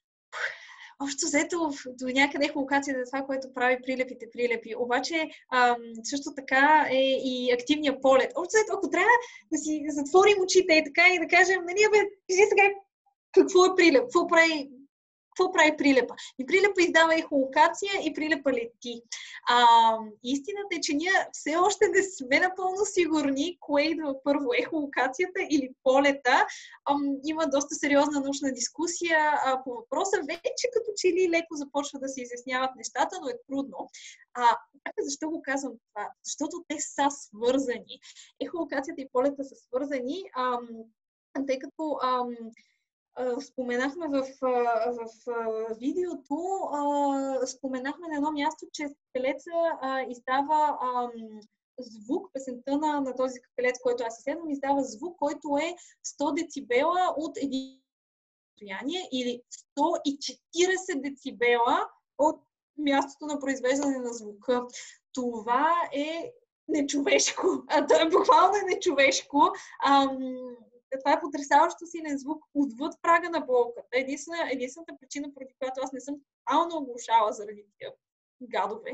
общо взето до някъде ехолокацията е това, което прави прилепите прилепи. Обаче, а, също така е и активния полет. Общо взето, ако трябва да си затворим очите и така и да кажем, нали, бе, кажи сега какво е прилеп, какво прави Какво прави прилепа? И прилепа издава ехолокация и прилепа лети. А, истината е, че ние все още не сме напълно сигурни кое идва първо, ехолокацията или полета. А, има доста сериозна научна дискусия а, по въпроса. Вече като че ли леко започва да се изясняват нещата, но е трудно. А, защо го казвам това? Защото те са свързани. Ехолокацията и полета са свързани, а, тъй като а, споменахме в, в, в видеото, споменахме на едно място, че скакалеца издава звук, песента на, на този скакалец, който аз изследвам, издава звук, който е сто децибела от един разстояние или сто и четиридесет децибела от мястото на произвеждане на звука. Това е нечовешко. А, то е буквално нечовешко. Ам, Това е потресаващо силен звук отвъд прага на болката. Единствена, единствената причина, поради която аз не съм тотално оглушала заради тия гадове,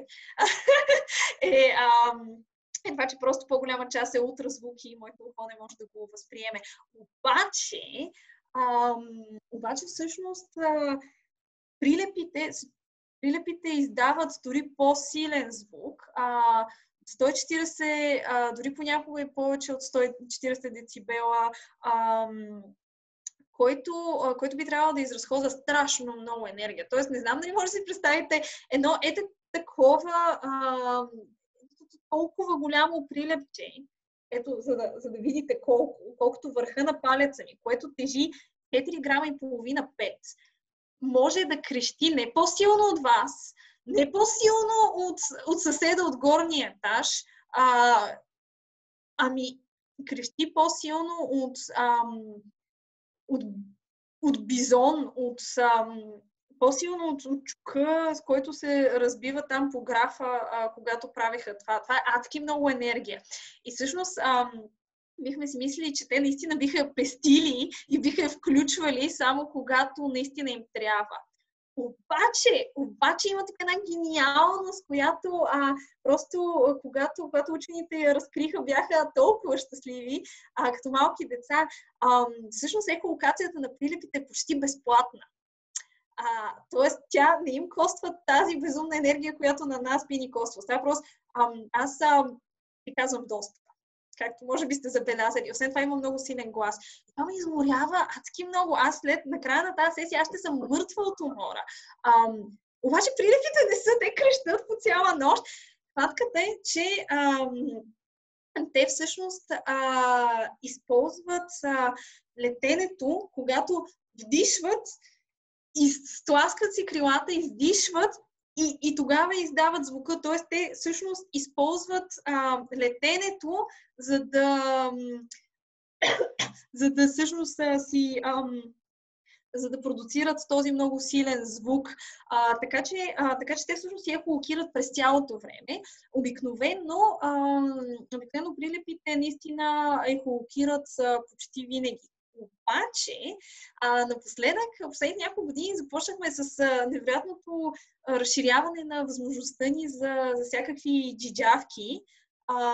е, ам, е това, че просто по-голяма част е ултразвуки и моето ухо не може да го възприеме. Обаче, ам, обаче всъщност а, прилепите, прилепите издават дори по-силен звук. А, сто и четирийсет, а, дори понякога и повече от сто и четирийсет децибела, а, който, а, който би трябвало да изразходва страшно много енергия. Тоест, не знам дали може да си представите едно ето такова а, толкова голямо прилепче, ето, за да, за да видите колко, колкото върха на палеца ми, което тежи четири грама и половина пет, може да крещи не по-силно от вас, не по-силно от, от съседа от горния етаж, а, ами крещи по-силно от, ам, от, от бизон, от ам, по-силно от, от чука, с който се разбива там по графа, а, когато правиха това. Това е адски много енергия. И всъщност ам, бихме си мислили, че те наистина биха пестили и биха включвали само когато наистина им трябва. Обаче, обаче има така една гениалност, която а, просто когато, когато учените я разкриха, бяха толкова щастливи, а, като малки деца. А, всъщност ехолокацията на прилепите е почти безплатна. А, тоест, тя не им коства тази безумна енергия, която на нас би ни коства. Става просто, а, аз ти казвам доста. Както може би сте забелязали. Освен това има много силен глас. И това ме изморява адски много. Аз след на края на тази сесия аз ще съм мъртва от умора. Ам, обаче прилепите не са, те крещат по цяла нощ. Фактката е, че ам, те всъщност а, използват а, летенето, когато вдишват и стласкат си крилата, издишват и, и тогава издават звука. Т.е. те всъщност използват а, летенето, за да за да всъщност а, си ам, за да продуцират този много силен звук. А, така, че, а, така че те всъщност си ехолокират през цялото време. Обикновено, а, обикновено прилепите наистина ехолокират а, почти винаги. Обаче, а, напоследък, последните няколко години започнахме с а, невероятното а, разширяване на възможността ни за, за всякакви джиджавки. А,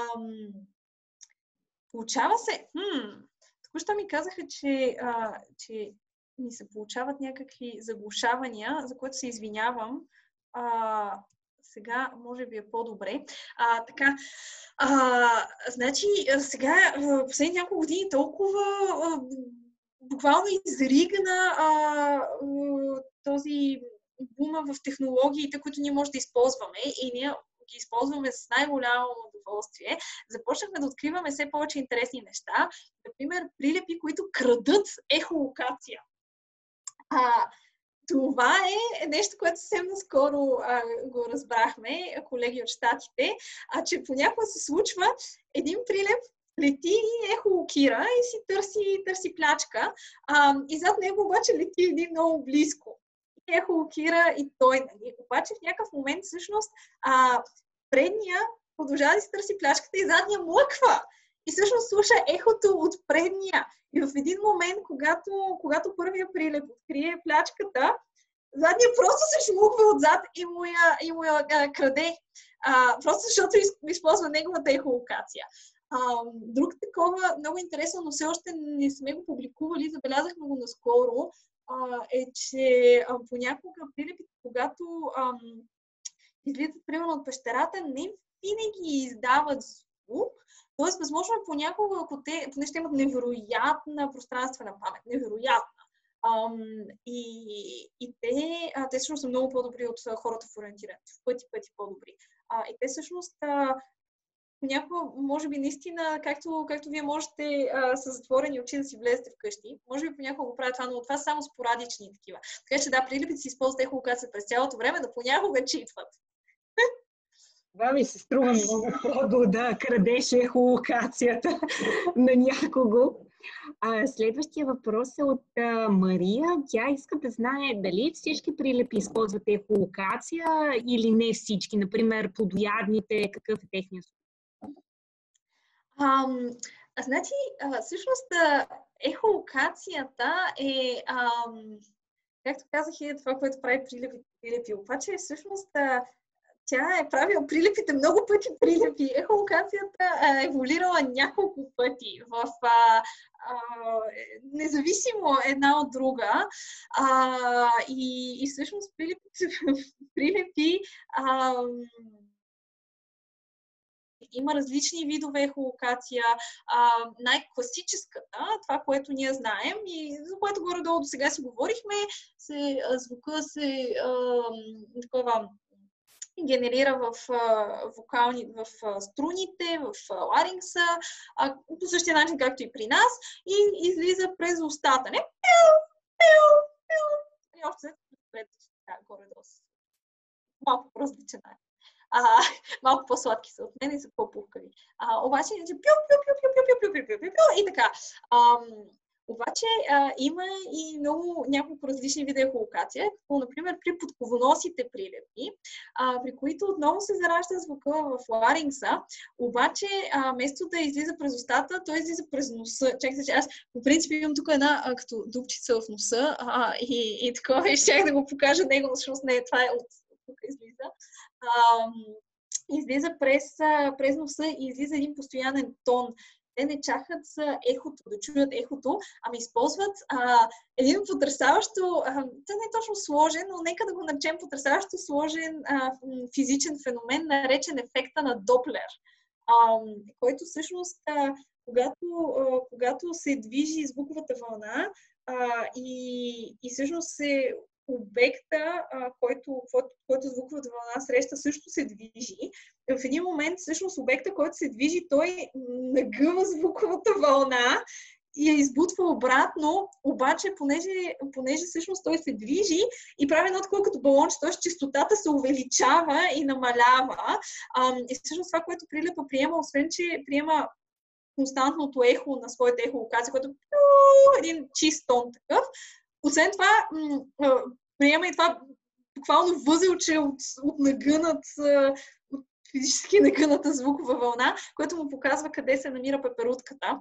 получава се... Хм, току-що ми казаха, че, а, че ми се получават някакви заглушавания, за което се извинявам. А, сега може би е по-добре. А, така, а, значи, сега, последните няколко години толкова а, буквално изригна а, а, този бума в технологиите, които ние може да използваме и ние ги използваме с най-голямо удоволствие. Започнахме да откриваме все повече интересни неща. Например, прилепи, които крадат ехолокация. А, това е нещо, което съвсем наскоро а, го разбрахме, колеги от щатите, а че понякога се случва един прилеп лети и ехолокира и си търси, търси плячка, а, и зад него обаче лети един много близко. И ехолокира и той. Нали? Обаче в някакъв момент всъщност а, предния продължава да си търси плячката и задния млъква. И всъщност слуша ехото от предния. И в един момент, когато, когато първия прилеп открие плячката, задния просто се шмуква отзад и му я, и му я а, краде. А, просто защото използва неговата ехолокация. А, друг такова, много интересно, но все още не сме го публикували, забелязахме го наскоро, а, е, че а, понякога прилепите, когато ам, излизат примерно от пещерата, не винаги издават звук. Тоест, възможно е понякога, ако те, поне ще имат невероятна пространствена памет, невероятна. Ам, и, и те, а, те всъщност са много по-добри от хората в ориентирането, в пъти, пъти по-добри. А, и те всъщност а, понякога, може би наистина, както, както вие можете а, с затворени очи да си влезете вкъщи, може би понякога го правят това, но това са само спорадични такива. Така че да, прилепите си използват ехолокация през цялото време, но понякога читват. Това ми се струва много подло да крадеш ехолокацията на някого. А, следващия въпрос е от а, Мария. Тя иска да знае дали всички прилепи използват ехолокация или не всички. Например, плодоядните, какъв е техният случай? Ам, значи, а, всъщност ехолокацията е, ам, както казах, е това, което прави прилепи. прилепи. Обаче всъщност тя е правила прилепите много пъти прилепи. Ехолокацията е еволюирала няколко пъти в а, а, независимо една от друга. А, и, и всъщност прилепите прилепи а, има различни видове ехолокация. А, най-класическата, това, което ние знаем и за което горе-долу до сега си говорихме, се, звука се а, такова генерира в а, вокални, в а, струните, в а, ларингса, а, по същия начин, както и при нас, и излиза през устата. Не? Пиу, пиу, пиу. И още след да, горе-долу. Малко по-различен начин. А, малко по-сладки са от мен и са по-пухкави. А, обаче, иначе пиу, пиу, пиу, пиу, пиу, пиу, пиу, пиу, пиу, пиу, и така. Ам, Обаче а, има и много няколко различни вида ехолокация, като например при подковоносите прилепи, а, при които отново се заражда звука в ларингса, обаче а, вместо да излиза през устата, той излиза през носа. Чакайте, че аз по принцип имам тук една а, като дупчица в носа а, и, и такова, и щях да го покажа него, защото не, това е от тук излиза. А, излиза през, през носа и излиза един постоянен тон. Те не чакат за ехото, да чуят ехото, ами използват а, един потресаващо, а, това не е точно сложен, но нека да го наречем потресаващо сложен а, физичен феномен, наречен ефекта на Доплер, а, който всъщност, а, когато, а, когато се движи звуковата вълна а, и, и всъщност се обекта, а, който, който звуковата вълна среща, също се движи. В един момент, всъщност, обекта, който се движи, той нагъва звуковата вълна и я избутва обратно, обаче, понеже, понеже всъщност той се движи и прави едно такова като балонче, т.е. честотата се увеличава и намалява. А, и всъщност това, което прилепа приема, освен че приема константното ехо на своята ехолокация, което е един чист тон такъв, освен това, м- приема и това буквално възелче от, от нагънат, от физически нагъната звукова вълна, което му показва къде се намира пеперутката.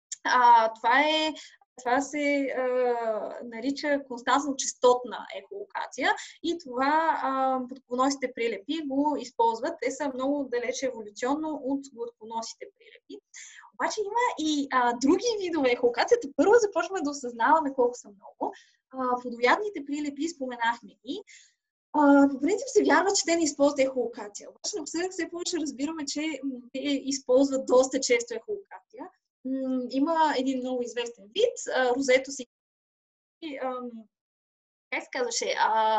А, това, е, това се а, нарича константно-честотна ехолокация и това а, гладконосите прилепи го използват. Те са много далече еволюционно от гладконосите прилепи. Обаче има и а, други видове ехолокацията. Първо започваме да осъзнаваме колко са много. А, водоядните прилепи споменахме ги. А, по принцип се вярва, че те не използват ехолокация. Обаче напоследък все повече разбираме, че м, те използват доста често ехолокация. М, има един много известен вид, а, розето си. Как се казваше?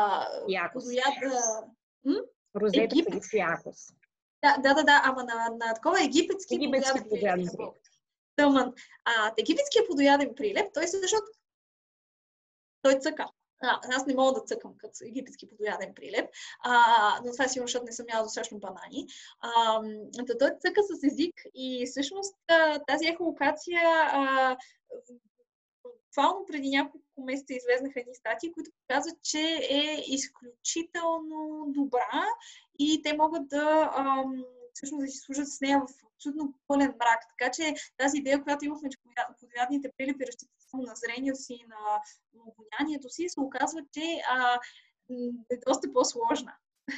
Якос. Розето си Якос. Да, да, да, да, ама на, на такова египетски, египетски подояден прилеп. Тъмън. А, египетският подояден прилеп, той също той цъка. А, аз не мога да цъкам като египетски подояден прилеп, а, но това сигурно, защото не съм яла достатъчно банани. А, той цъка с език и всъщност тази ехолокация а, буквално преди няколко месеца излезнаха едни статии, които показват, че е изключително добра и те могат да ам, всъщност да си служат с нея в абсолютно пълен мрак. Така че тази идея, която имахме, че подоядните прилепи разчитат само на зрението си и на обонянието си, се оказва, че а, е доста по-сложна.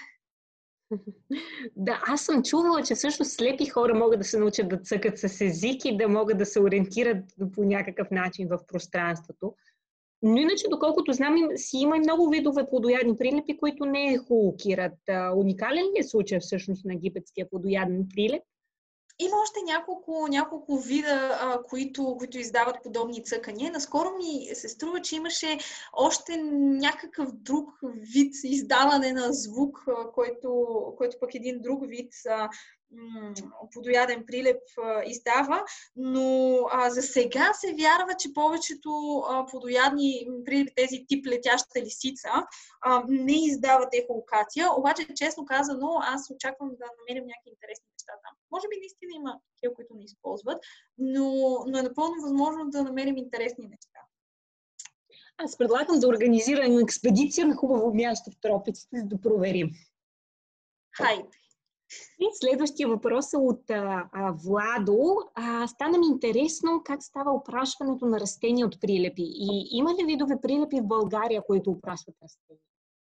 Да, аз съм чувала, че всъщност слепи хора могат да се научат да цъкат с език и да могат да се ориентират по някакъв начин в пространството. Но иначе, доколкото знам, си има и много видове плодоядни прилепи, които не ехолокират. Уникален ли е случай всъщност на египетския плодояден прилеп? Има още няколко, няколко вида, а, които, които издават подобни цъкания. Наскоро ми се струва, че имаше още някакъв друг вид издаване на звук, а, който, който пък един друг вид а, м- плодояден прилеп а, издава, но а, за сега се вярва, че повечето а, плодоядни прилепи, тези тип летяща лисица, а, не издават ехолокация. Обаче, честно казано, аз очаквам да намерим някакви интересни неща там. Може би наистина има такива, които не използват, но, но е напълно възможно да намерим интересни неща. Аз предлагам да организирам експедиция на хубаво място в тропиците, за да проверим. Хайде! И следващия въпрос е от а, а, Владо. А, стана ми интересно как става опрашването на растения от прилепи. И има ли видове прилепи в България, които опрашват растения?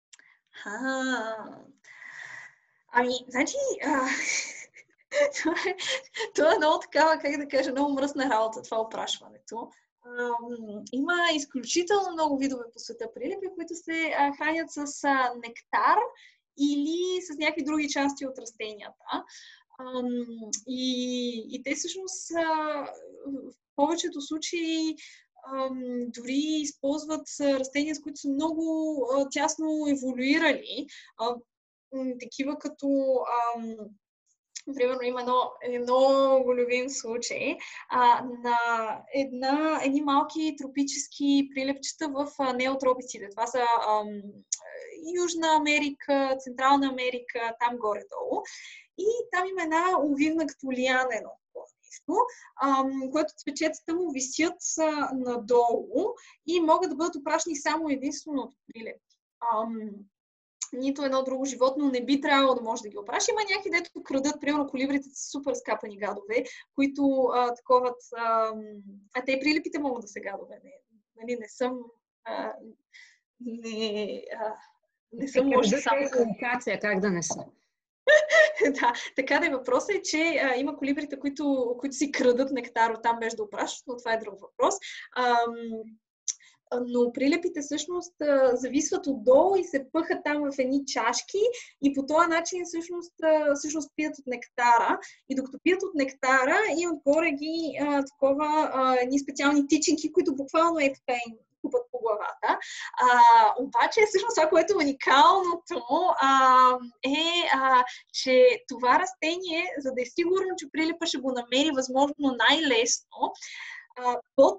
А, ами, значи, а, това, е, това е много такава, как да кажа, много мръсна работа, това опрашването. А, има изключително много видове по света прилепи, които се а, хранят с а, нектар или с някакви други части от растенията. И, и те всъщност в повечето случаи дори използват растения, с които са много тясно еволюирали. Такива като примерно има едно, един много любим случай а, на една, едни малки тропически прилепчета в а, неотропиците. Това са а, Южна Америка, Централна Америка, там горе-долу. И там има една увивна като лиана, едно нещо, което цветчетата му висят а, надолу и могат да бъдат опрашни само единствено от прилепки. Нито едно друго животно не би трябвало да може да ги опраши. Има някакви, дето крадат, примерно колибрите са супер скапани гадове, които а, таковат... А, а те прилепите могат да са гадове. Не, нали, не съм... А, не, а, не съм лоша само... Комуникация, как да не са? Да, така да е. Въпросът е, че а, има колибрите, които, които си крадат нектар от там без да опрашват, но това е друг въпрос. А, но прилепите всъщност зависват отдолу и се пъхат там в едни чашки и по този начин всъщност, всъщност пият от нектара. И докато пият от нектара и отгоре ги а, такова а, едни специални тичинки, които буквално е така им купат по главата. А, обаче всъщност това, което е уникалното а, е, а, че това растение, за да е сигурно, че прилепа ще го намери възможно най-лесно, а, под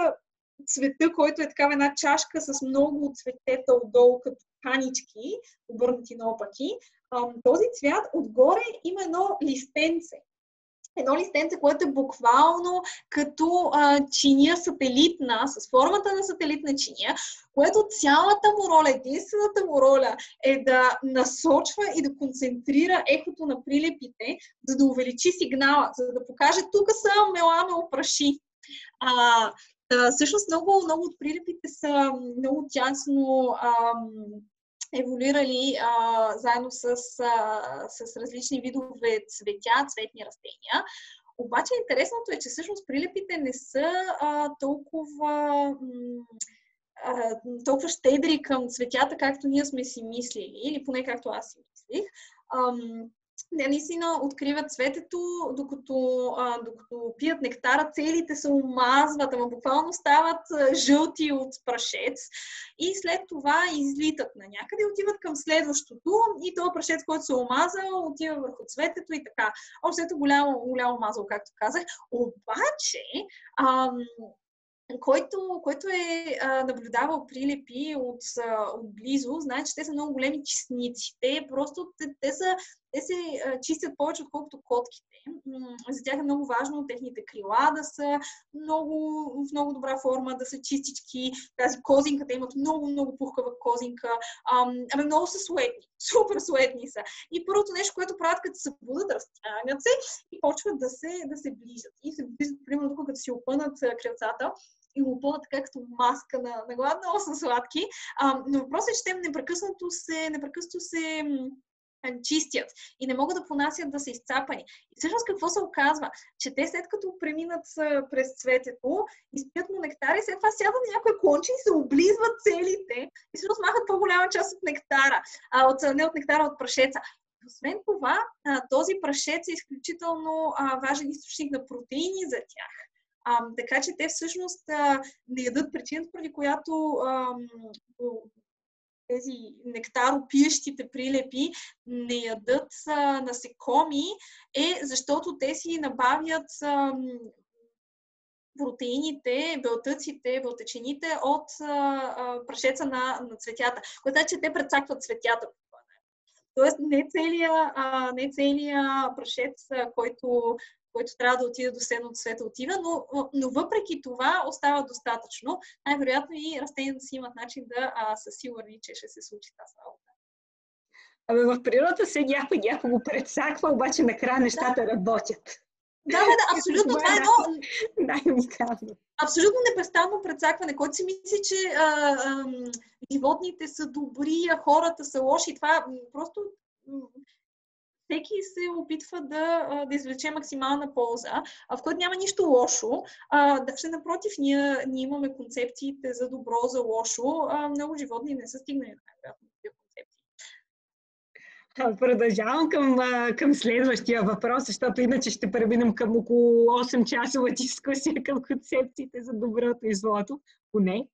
цвета, който е такава една чашка с много цветета отдолу като канички, обърнати наопаки. Този цвят отгоре има едно листенце. Едно листенце, което е буквално като а, чиния сателитна, с формата на сателитна чиния, което цялата му роля, единствената му роля е да насочва и да концентрира ехото на прилепите, за да увеличи сигнала, за да покаже тук съм, мела ме опраши. А, Uh, всъщност много, много от прилепите са много тясно ам, еволюирали а, заедно с, а, с различни видове цветя, цветни растения. Обаче интересното е, че всъщност прилепите не са а, толкова, м, а, толкова щедри към цветята, както ние сме си мислили, или поне както аз си мислих. Ам, Не, наистина откриват цветето, докато, а, докато пият нектара, целите се омазват, ама буквално стават а, жълти от прашец и след това излитат на някъде, отиват към следващото и този прашец, който се омазал, отива върху цветето и така. Общо ето голямо, голямо мазал, както казах. Обаче, ам, който, който е а, наблюдавал прилепи от, а, отблизо, знае, че те са много големи чистници. Те просто, те, те, са, те се а, чистят повече, отколкото котките. За тях е много важно техните крила да са много, в много добра форма, да са чистички. Тази козинка, те имат много, много пухкава козинка. Ам, ами много са суетни. Супер суетни са. И първото нещо, което правят, като се будат, разтягат се и почват да се, да се ближат. И се ближат, примерно, тук, като си опънат крилцата, и го пълнат така като маска на, на глава. Много са сладки. А, но въпросът е, че те непрекъснато се, непрекъснато се м, чистят и не могат да понасят да са изцапани. И всъщност какво се оказва? Че те след като преминат през цветето, изпият му нектар и след това сядат на някой клонче и се облизват целите и всъщност махат по-голяма част от нектара. А, от, не от нектара, от прашеца. Освен това, този прашец е изключително а, важен източник на протеини за тях. А, така че те всъщност а, не ядат, причината, преди която а, тези нектаропиещите прилепи не ядат а, насекоми, е защото те си набавят а, протеините, белтъците, белтъчините от а, а, прашеца на, на цветята. Което значи, че те прецакват цветята. Тоест не целият, а, не целият прашец, а, който който трябва да отиде до седно цвета, отива, но, но въпреки това остава достатъчно. Най-вероятно и растенията си имат начин да а, са сигурни, че ще се случи тази работа. Абе, в природата се някой някой го прецаква, обаче накрая нещата да. работят. Да, да, да, абсолютно. Това е едно... Най-уникално. Абсолютно непрестанно прецакване, който си мисли, че а, а, животните са добри, а хората са лоши. Това просто... Всеки се опитва да, да извлече максимална полза, в което няма нищо лошо. А, даже напротив, ние, ние имаме концепциите за добро, за лошо. А, много животни не са стигнали на най-вероятно тези концепции. Продължавам към, към следващия въпрос, защото иначе ще преминем към около осем часова дискусия към концепциите за доброто и злото, поне.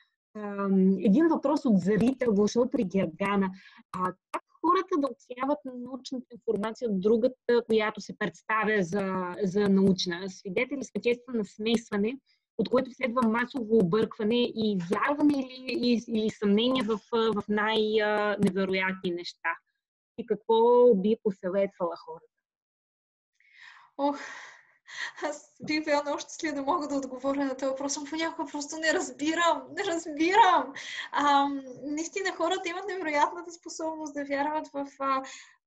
Един въпрос от зрител, дошъл при Гергана. А, как хората да оценяват научната информация от другата, която се представя за, за научна? Свидетели сме често на смесване, от което следва масово объркване и вярване или, или съмнение в, в най-невероятни неща. И какво би посъветвала хората? Ох, аз бих била много щастлива да мога да отговоря на този въпрос, но понякога просто не разбирам, не разбирам. А, наистина хората имат невероятната способност да вярват в... А,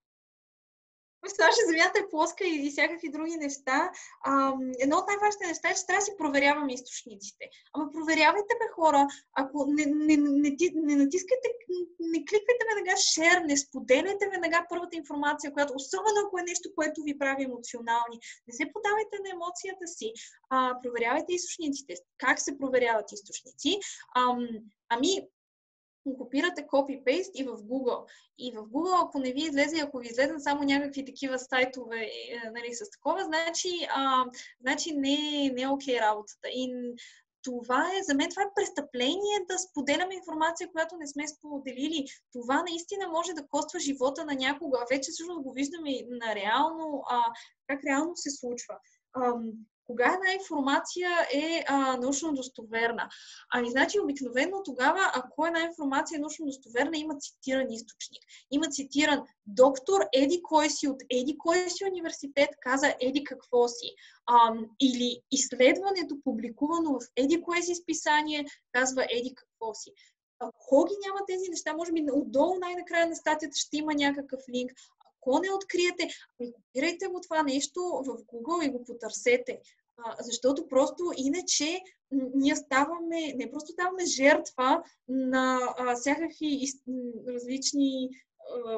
това, че Земята е плоска и, и всякакви други неща. А, едно от най-важните неща е, че трябва да си проверяваме източниците. Ама проверявайте, бе, хора. Ако не, не, не, не натискайте, не кликвайте веднага share, не споделяйте веднага първата информация, която, особено ако е нещо, което ви прави емоционални. Не се подавайте на емоцията си. А, проверявайте източниците. Как се проверяват източници? А, ами, копирате copy-paste и в Google. И в Google, ако не ви излезе, ако ви излезнат само някакви такива сайтове, нали, с такова, значи, а, значи не, не е окей работата. И това е, за мен това е престъпление да споделяме информация, която не сме споделили. Това наистина може да коства живота на някого. А вече всъщност го виждаме на реално, а, как реално се случва. А, Кога една информация е а, научно достоверна? Ами, значи, обикновено тогава, ако една информация е научно достоверна, има цитиран източник. Има цитиран доктор еди кой си от еди кой си университет каза еди какво си. А, или изследването, публикувано в еди кое си списание, казва еди какво си. Ако ги няма тези неща, може би отдолу най-накрая на статията ще има някакъв линк. Ако не откриете, ами копирайте го това нещо в Google и го потърсете. А, защото просто иначе ние ставаме, не просто ставаме жертва на а, всякакви из, различни а,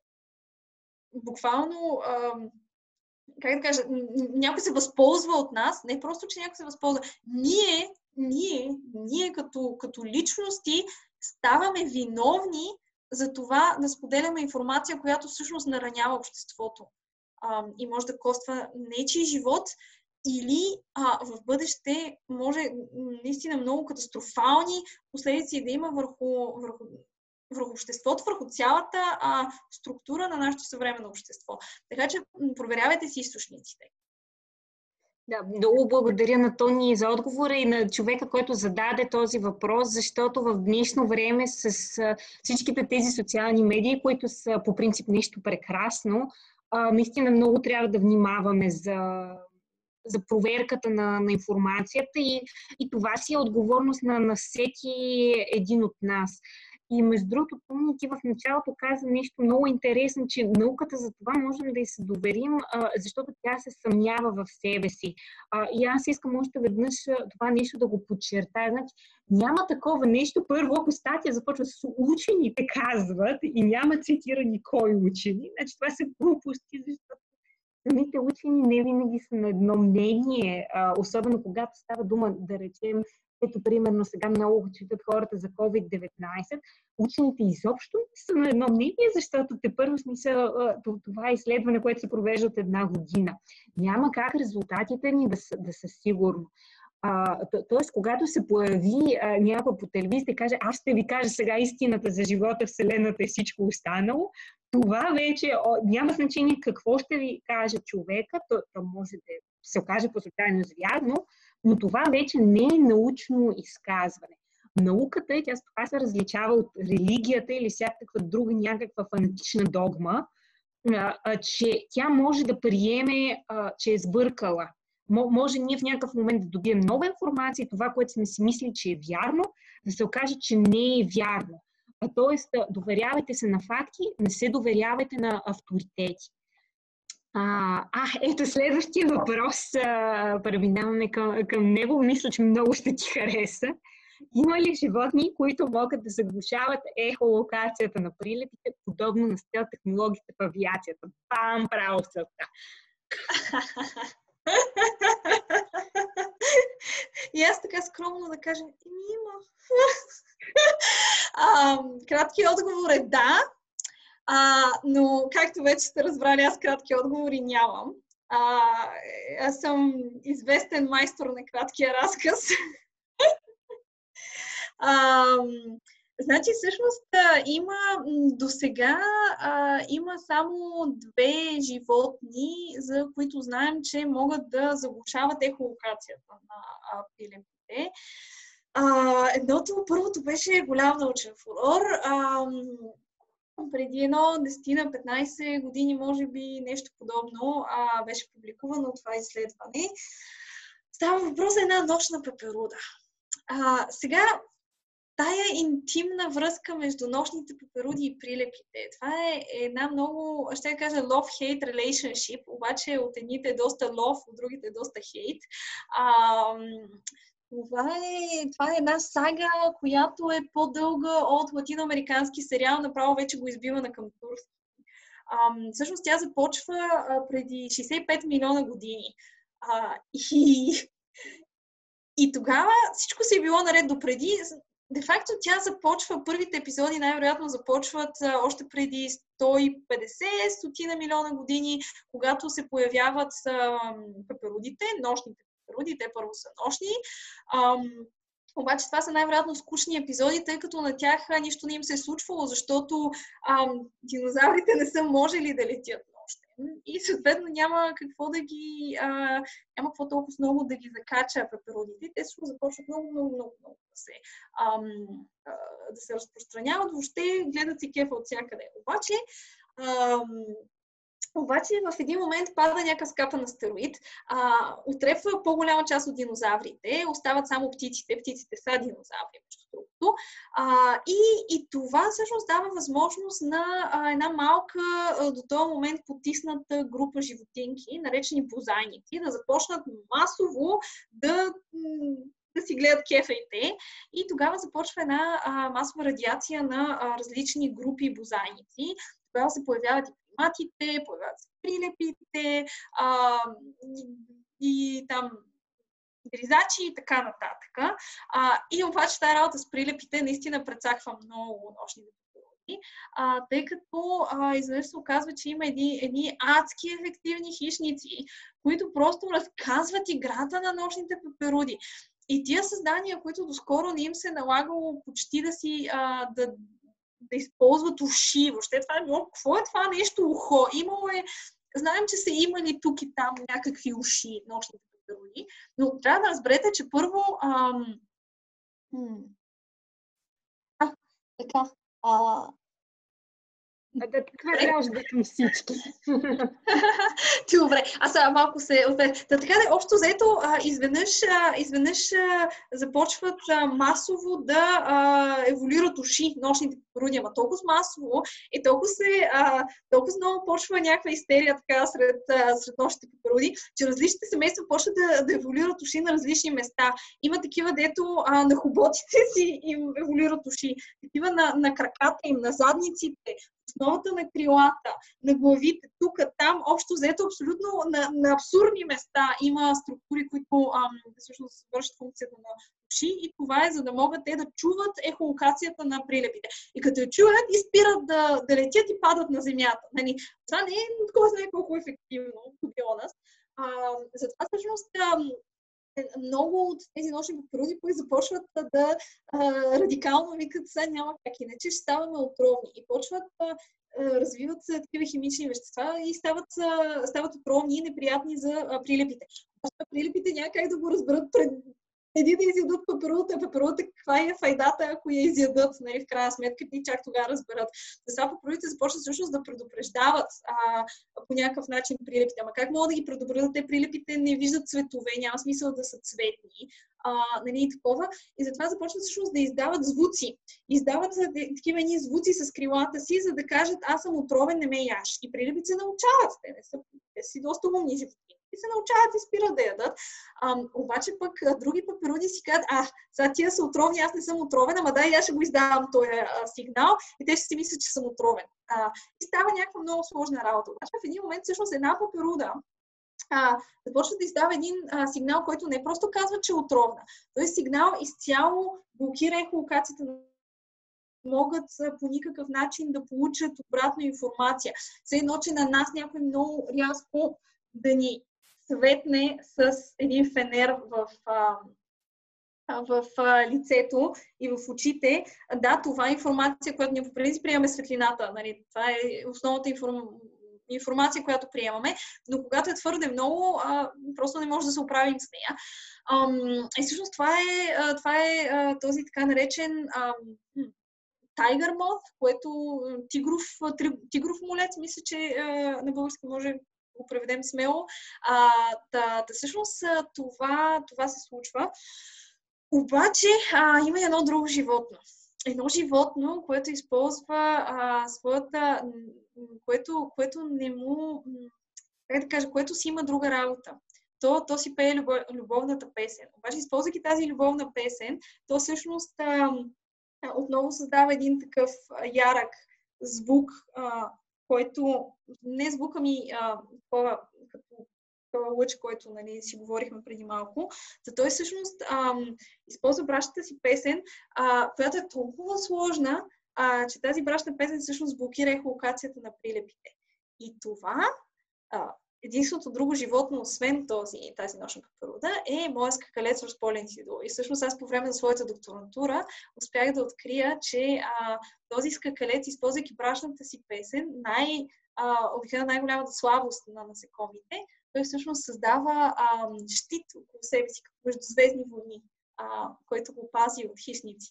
буквално а, как да кажа, някой се възползва от нас, не просто, че някой се възползва. Ние, ние, ние като, като личности ставаме виновни за това да споделяме информация, която всъщност наранява обществото а, и може да коства нечий живот или а, в бъдеще може наистина много катастрофални последици да има върху, върху, върху обществото, върху цялата а, структура на нашето съвременно общество. Така че проверявайте си източниците. Да, много благодаря на Тони за отговора и на човека, който зададе този въпрос, защото в днешно време с всичките тези социални медии, които са по принцип нещо прекрасно, наистина много трябва да внимаваме за, за проверката на, на информацията и, и това си е отговорност на, на всеки един от нас. И между другото, Тони, ти в началото каза нещо много интересно, че науката за това можем да й се доверим, а, защото тя се съмнява в себе си. А, и аз искам още веднъж това нещо да го подчертая. Значи, няма такова нещо. Първо, ако статия започва с учените казват и няма цитирани кой учени, значи това се глупости, защото самите учени не винаги са на едно мнение, а, особено когато става дума, да речем, ето, примерно, сега много четат хората за ковид деветнайсет. Учените изобщо не са на едно мнение, защото те първо смисъл това изследване, което се провежда от една година. Няма как резултатите ни да са, да са сигурни. А, тоест, когато се появи а, някой по телевизията и каже, аз ще ви кажа сега истината за живота, Вселената и всичко останало, това вече о, няма значение какво ще ви каже човека, то, то може да се окаже по случайност вярно, но това вече не е научно изказване. Науката е, тя с това се различава от религията или всякаква друга някаква фанатична догма, а, а, че тя може да приеме, а, че е сбъркала. Може ние в някакъв момент да добием нова информация и това, което сме си мислили, че е вярно, да се окаже, че не е вярно. А, тоест, доверявайте се на факти, не се доверявайте на авторитети. А, а ето следващия въпрос. А, преминаваме към, към него. Мисля, че много ще ти хареса. Има ли животни, които могат да заглушават ехолокацията на прилетите, подобно на стел технологиите в авиацията? Бам! Право в целта. И аз така скромно да кажа, има. а, краткият отговор е да. А, но, както вече сте разбрали, аз кратки отговори нямам. А, аз съм известен майстор на краткия разказ. а, значи, всъщност, има до сега има само две животни, за които знаем, че могат да заглушават ехолокацията на а, прилепите. А, едното, първото беше голям научен фурор. А, преди едно десет на петнайсет години, може би нещо подобно, а, беше публикувано това изследване. Става въпрос за една нощна пеперуда. А, сега, тая интимна връзка между нощните пеперуди и прилепите, това е една много, ще кажа, love-hate relationship, обаче от едните е доста love, от другите е доста hate. А, Това е, това е една сага, която е по-дълга от латиноамерикански сериал, направо вече го избива на към турски. Ам, всъщност тя започва а, преди шейсет и пет милиона години. А, и, и тогава всичко се е било наред допреди. Де-факто тя започва, първите епизоди най-вероятно започват а, още преди сто и петдесет стотина милиона години, когато се появяват а, пеперудите, нощните пеперуди, те първо са нощни. Ам, обаче това са най-вероятно скучни епизоди, тъй като на тях нищо не им се е случвало, защото ам, динозаврите не са можели да летят нощем и съответно няма какво да ги, а, няма какво толкова много да ги закача пеперудите. Те също започват много, много, много, много да се, ам, а, да се разпространяват. Въобще гледат си кефа от всякъде. Обаче, ам, Обаче в един момент пада някакъв скапан астероид, а, отрепва по-голяма част от динозаврите, остават само птиците, птиците са динозаври, между другото. А, и, и това всъщност дава възможност на а, една малка, а, до този момент потисната група животинки, наречени бозайници, да започнат масово да, да си гледат кефейте. И тогава започва една а, масова радиация на а, различни групи бозайници. Тогава се появяват и матите, появяват се прилепите а, и, и там гризачи и така нататък. А, и обаче тази работа с прилепите наистина прецаква много нощните пеперуди, а, тъй като а, изведнъж се оказва, че има едни, едни адски ефективни хищници, които просто разказват играта на нощните пеперуди. И тия създания, които доскоро не им се налагало почти да си а, да да използват уши. Въобще това е било. Какво е това нещо ухо? Имало е... Знаем, че са имали тук и там някакви уши, нощните пеперуди, но трябва да разберете, че първо... Ам... А, така... А... Да, това трябваше да към всички. Добре, аз сега малко се... Да, така да, общо взето, изведнъж, изведнъж започват а, масово да а, еволюират уши, нощните пеперуди, ама толкова масово и толкова, се, а, толкова много почва някаква истерия така сред, а, сред нощните пеперуди, че различните семейства почват да, да еволюират уши на различни места. Има такива, дето а, на хоботите си им еволюират уши, такива на, на краката им, на задниците, основата на крилата, на главите, тук, там, общо взето абсолютно на, на абсурдни места има структури, които ам, всъщност вършат функцията на уши и това е за да могат те да чуват ехолокацията на прилепите. И като я чуят, и спират да, да летят и падат на земята. Нали? Това не е такова знае колко ефективно, нас. Затова всъщност много от тези нощни пеперуди, които започват да а, радикално викат, сега няма как иначе, ще ставаме отровни. И почват а, развиват се такива химични вещества и стават, а, стават отровни и неприятни за а, прилепите. А прилепите няма как да го разберат пред преди да изядат пеперудата, пеперудата каква е файдата, ако я изядат, нали, в крайна сметка, и чак тогава разберат. Затова пеперудите започват всъщност да предупреждават а, по някакъв начин прилепите. Ама как могат да ги предупредят? Те прилепите не виждат цветове, няма смисъл да са цветни. А, нали, и такова. И затова започват всъщност да издават звуци. Издават такива едни звуци с крилата си, за да кажат, аз съм отровен, не ме яш. И прилепите се научават. Те не са, те си доста умни животни. И се научават и спират да ядат. А, обаче пък други пеперуди си казват, а, сега тия са отровни, аз не съм отровен, ама да, и аз ще го издавам този а, сигнал и те ще си мислят, че съм отровен. А, и става някаква много сложна работа. Обаче в един момент всъщност една пеперуда а, започва да издава един а, сигнал, който не просто казва, че е отровна. Той сигнал изцяло блокира ехолокацията могат по никакъв начин да получат обратна информация. Все едно, че на нас някой много рязко да ни светне с един фенер в, в лицето и в очите. Да, това е информация, която ние по принцип приемаме светлината. Нали? Това е основната информация. информация, която приемаме, но когато е твърде много, а, просто не може да се оправим с нея. Ам, и всъщност това е, а, това е а, този така наречен ам, Tiger Moth, което тигров, тигров молец, мисля, че а, на български може да го преведем смело. А, да, да, всъщност това, това се случва. Обаче а, има едно друго животно. Едно животно, което използва а, своята, което, което не му, как да кажа, което си има друга работа. То, то си пее любов, любовната песен. Обаче, използвайки тази любовна песен, то всъщност а, отново създава един такъв ярък звук, а, който не звука ми а, това, като това лъч, който нали, си говорихме преди малко. За той всъщност ам, използва брашната си песен, а, която е толкова сложна, а, че тази брашна песен всъщност блокира ехолокацията на прилепите. И това, а, единственото друго животно, освен този, тази нощна папаруда, е моят скакалец разполен сидол. И всъщност аз по време на своята докторантура успях да открия, че а, този скакалец, използвайки брашната си песен, най- обикновено най-голямата слабост на насекомите, той всъщност създава а, щит около себе си, като междузвездни войни, а, който го пази от хищници.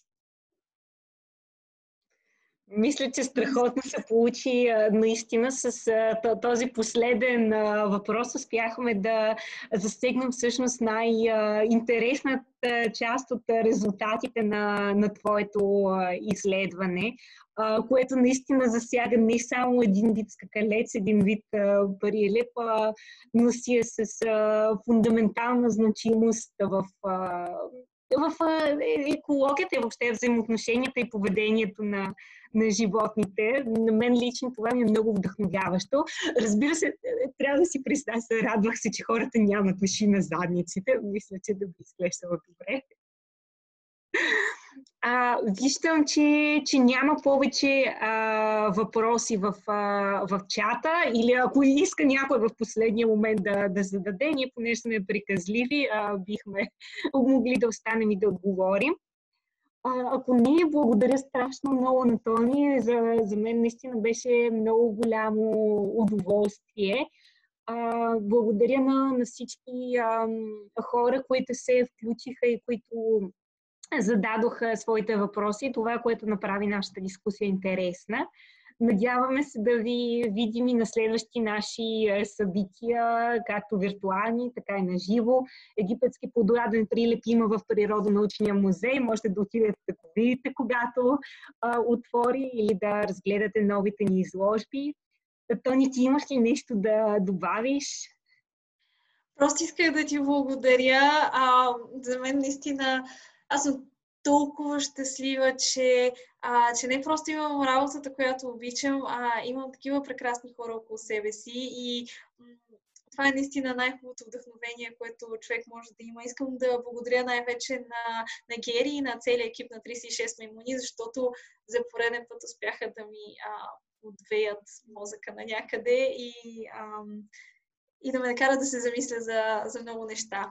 Мисля, че страхотно се получи наистина с този последен въпрос. Успяхме да засегнем всъщност най-интересната част от резултатите на, на твоето изследване, което наистина засяга не само един вид скакалец, един вид бариелеп, но си е с фундаментална значимост в в екологията и въобще взаимоотношенията и поведението на, на животните. На мен лично това ми е много вдъхновяващо. Разбира се, трябва да си представя, радвах се, че хората нямат уши на задниците. Мисля, че да би изглеждало добре. А, виждам, че, че няма повече а, въпроси в, а, в чата, или ако иска някой в последния момент да, да зададе, ние понеже сме приказливи, а, бихме могли да останем и да отговорим. А, ако не, благодаря страшно много на Тони. За, за мен наистина беше много голямо удоволствие. А, благодаря на, на всички а, хора, които се включиха и които зададоха своите въпроси. Това, което направи нашата дискусия интересна. Надяваме се да ви видим и на следващи наши събития, както виртуални, така и на живо. Египетски плодороден прилеп има в Природонаучния музей. Можете да отидете да го видите, когато а, отвори, или да разгледате новите ни изложби. Тони, ти имаш ли нещо да добавиш? Просто исках да ти благодаря. А, за мен наистина аз съм толкова щастлива, че, а, че не просто имам работата, която обичам, а имам такива прекрасни хора около себе си и м- това е наистина най-хубавото вдъхновение, което човек може да има. Искам да благодаря най-вече на, на Гери и на целия екип на трийсет и шест маймуни, защото за пореден път успяха да ми а, отвеят мозъка на някъде и, а, и да ме накарат да се замисля за, за много неща.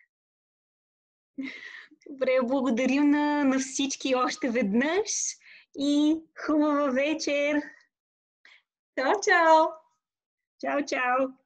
Добре, благодарим на, на всички още веднъж и хубава вечер! Чао, чао! Чао, чао!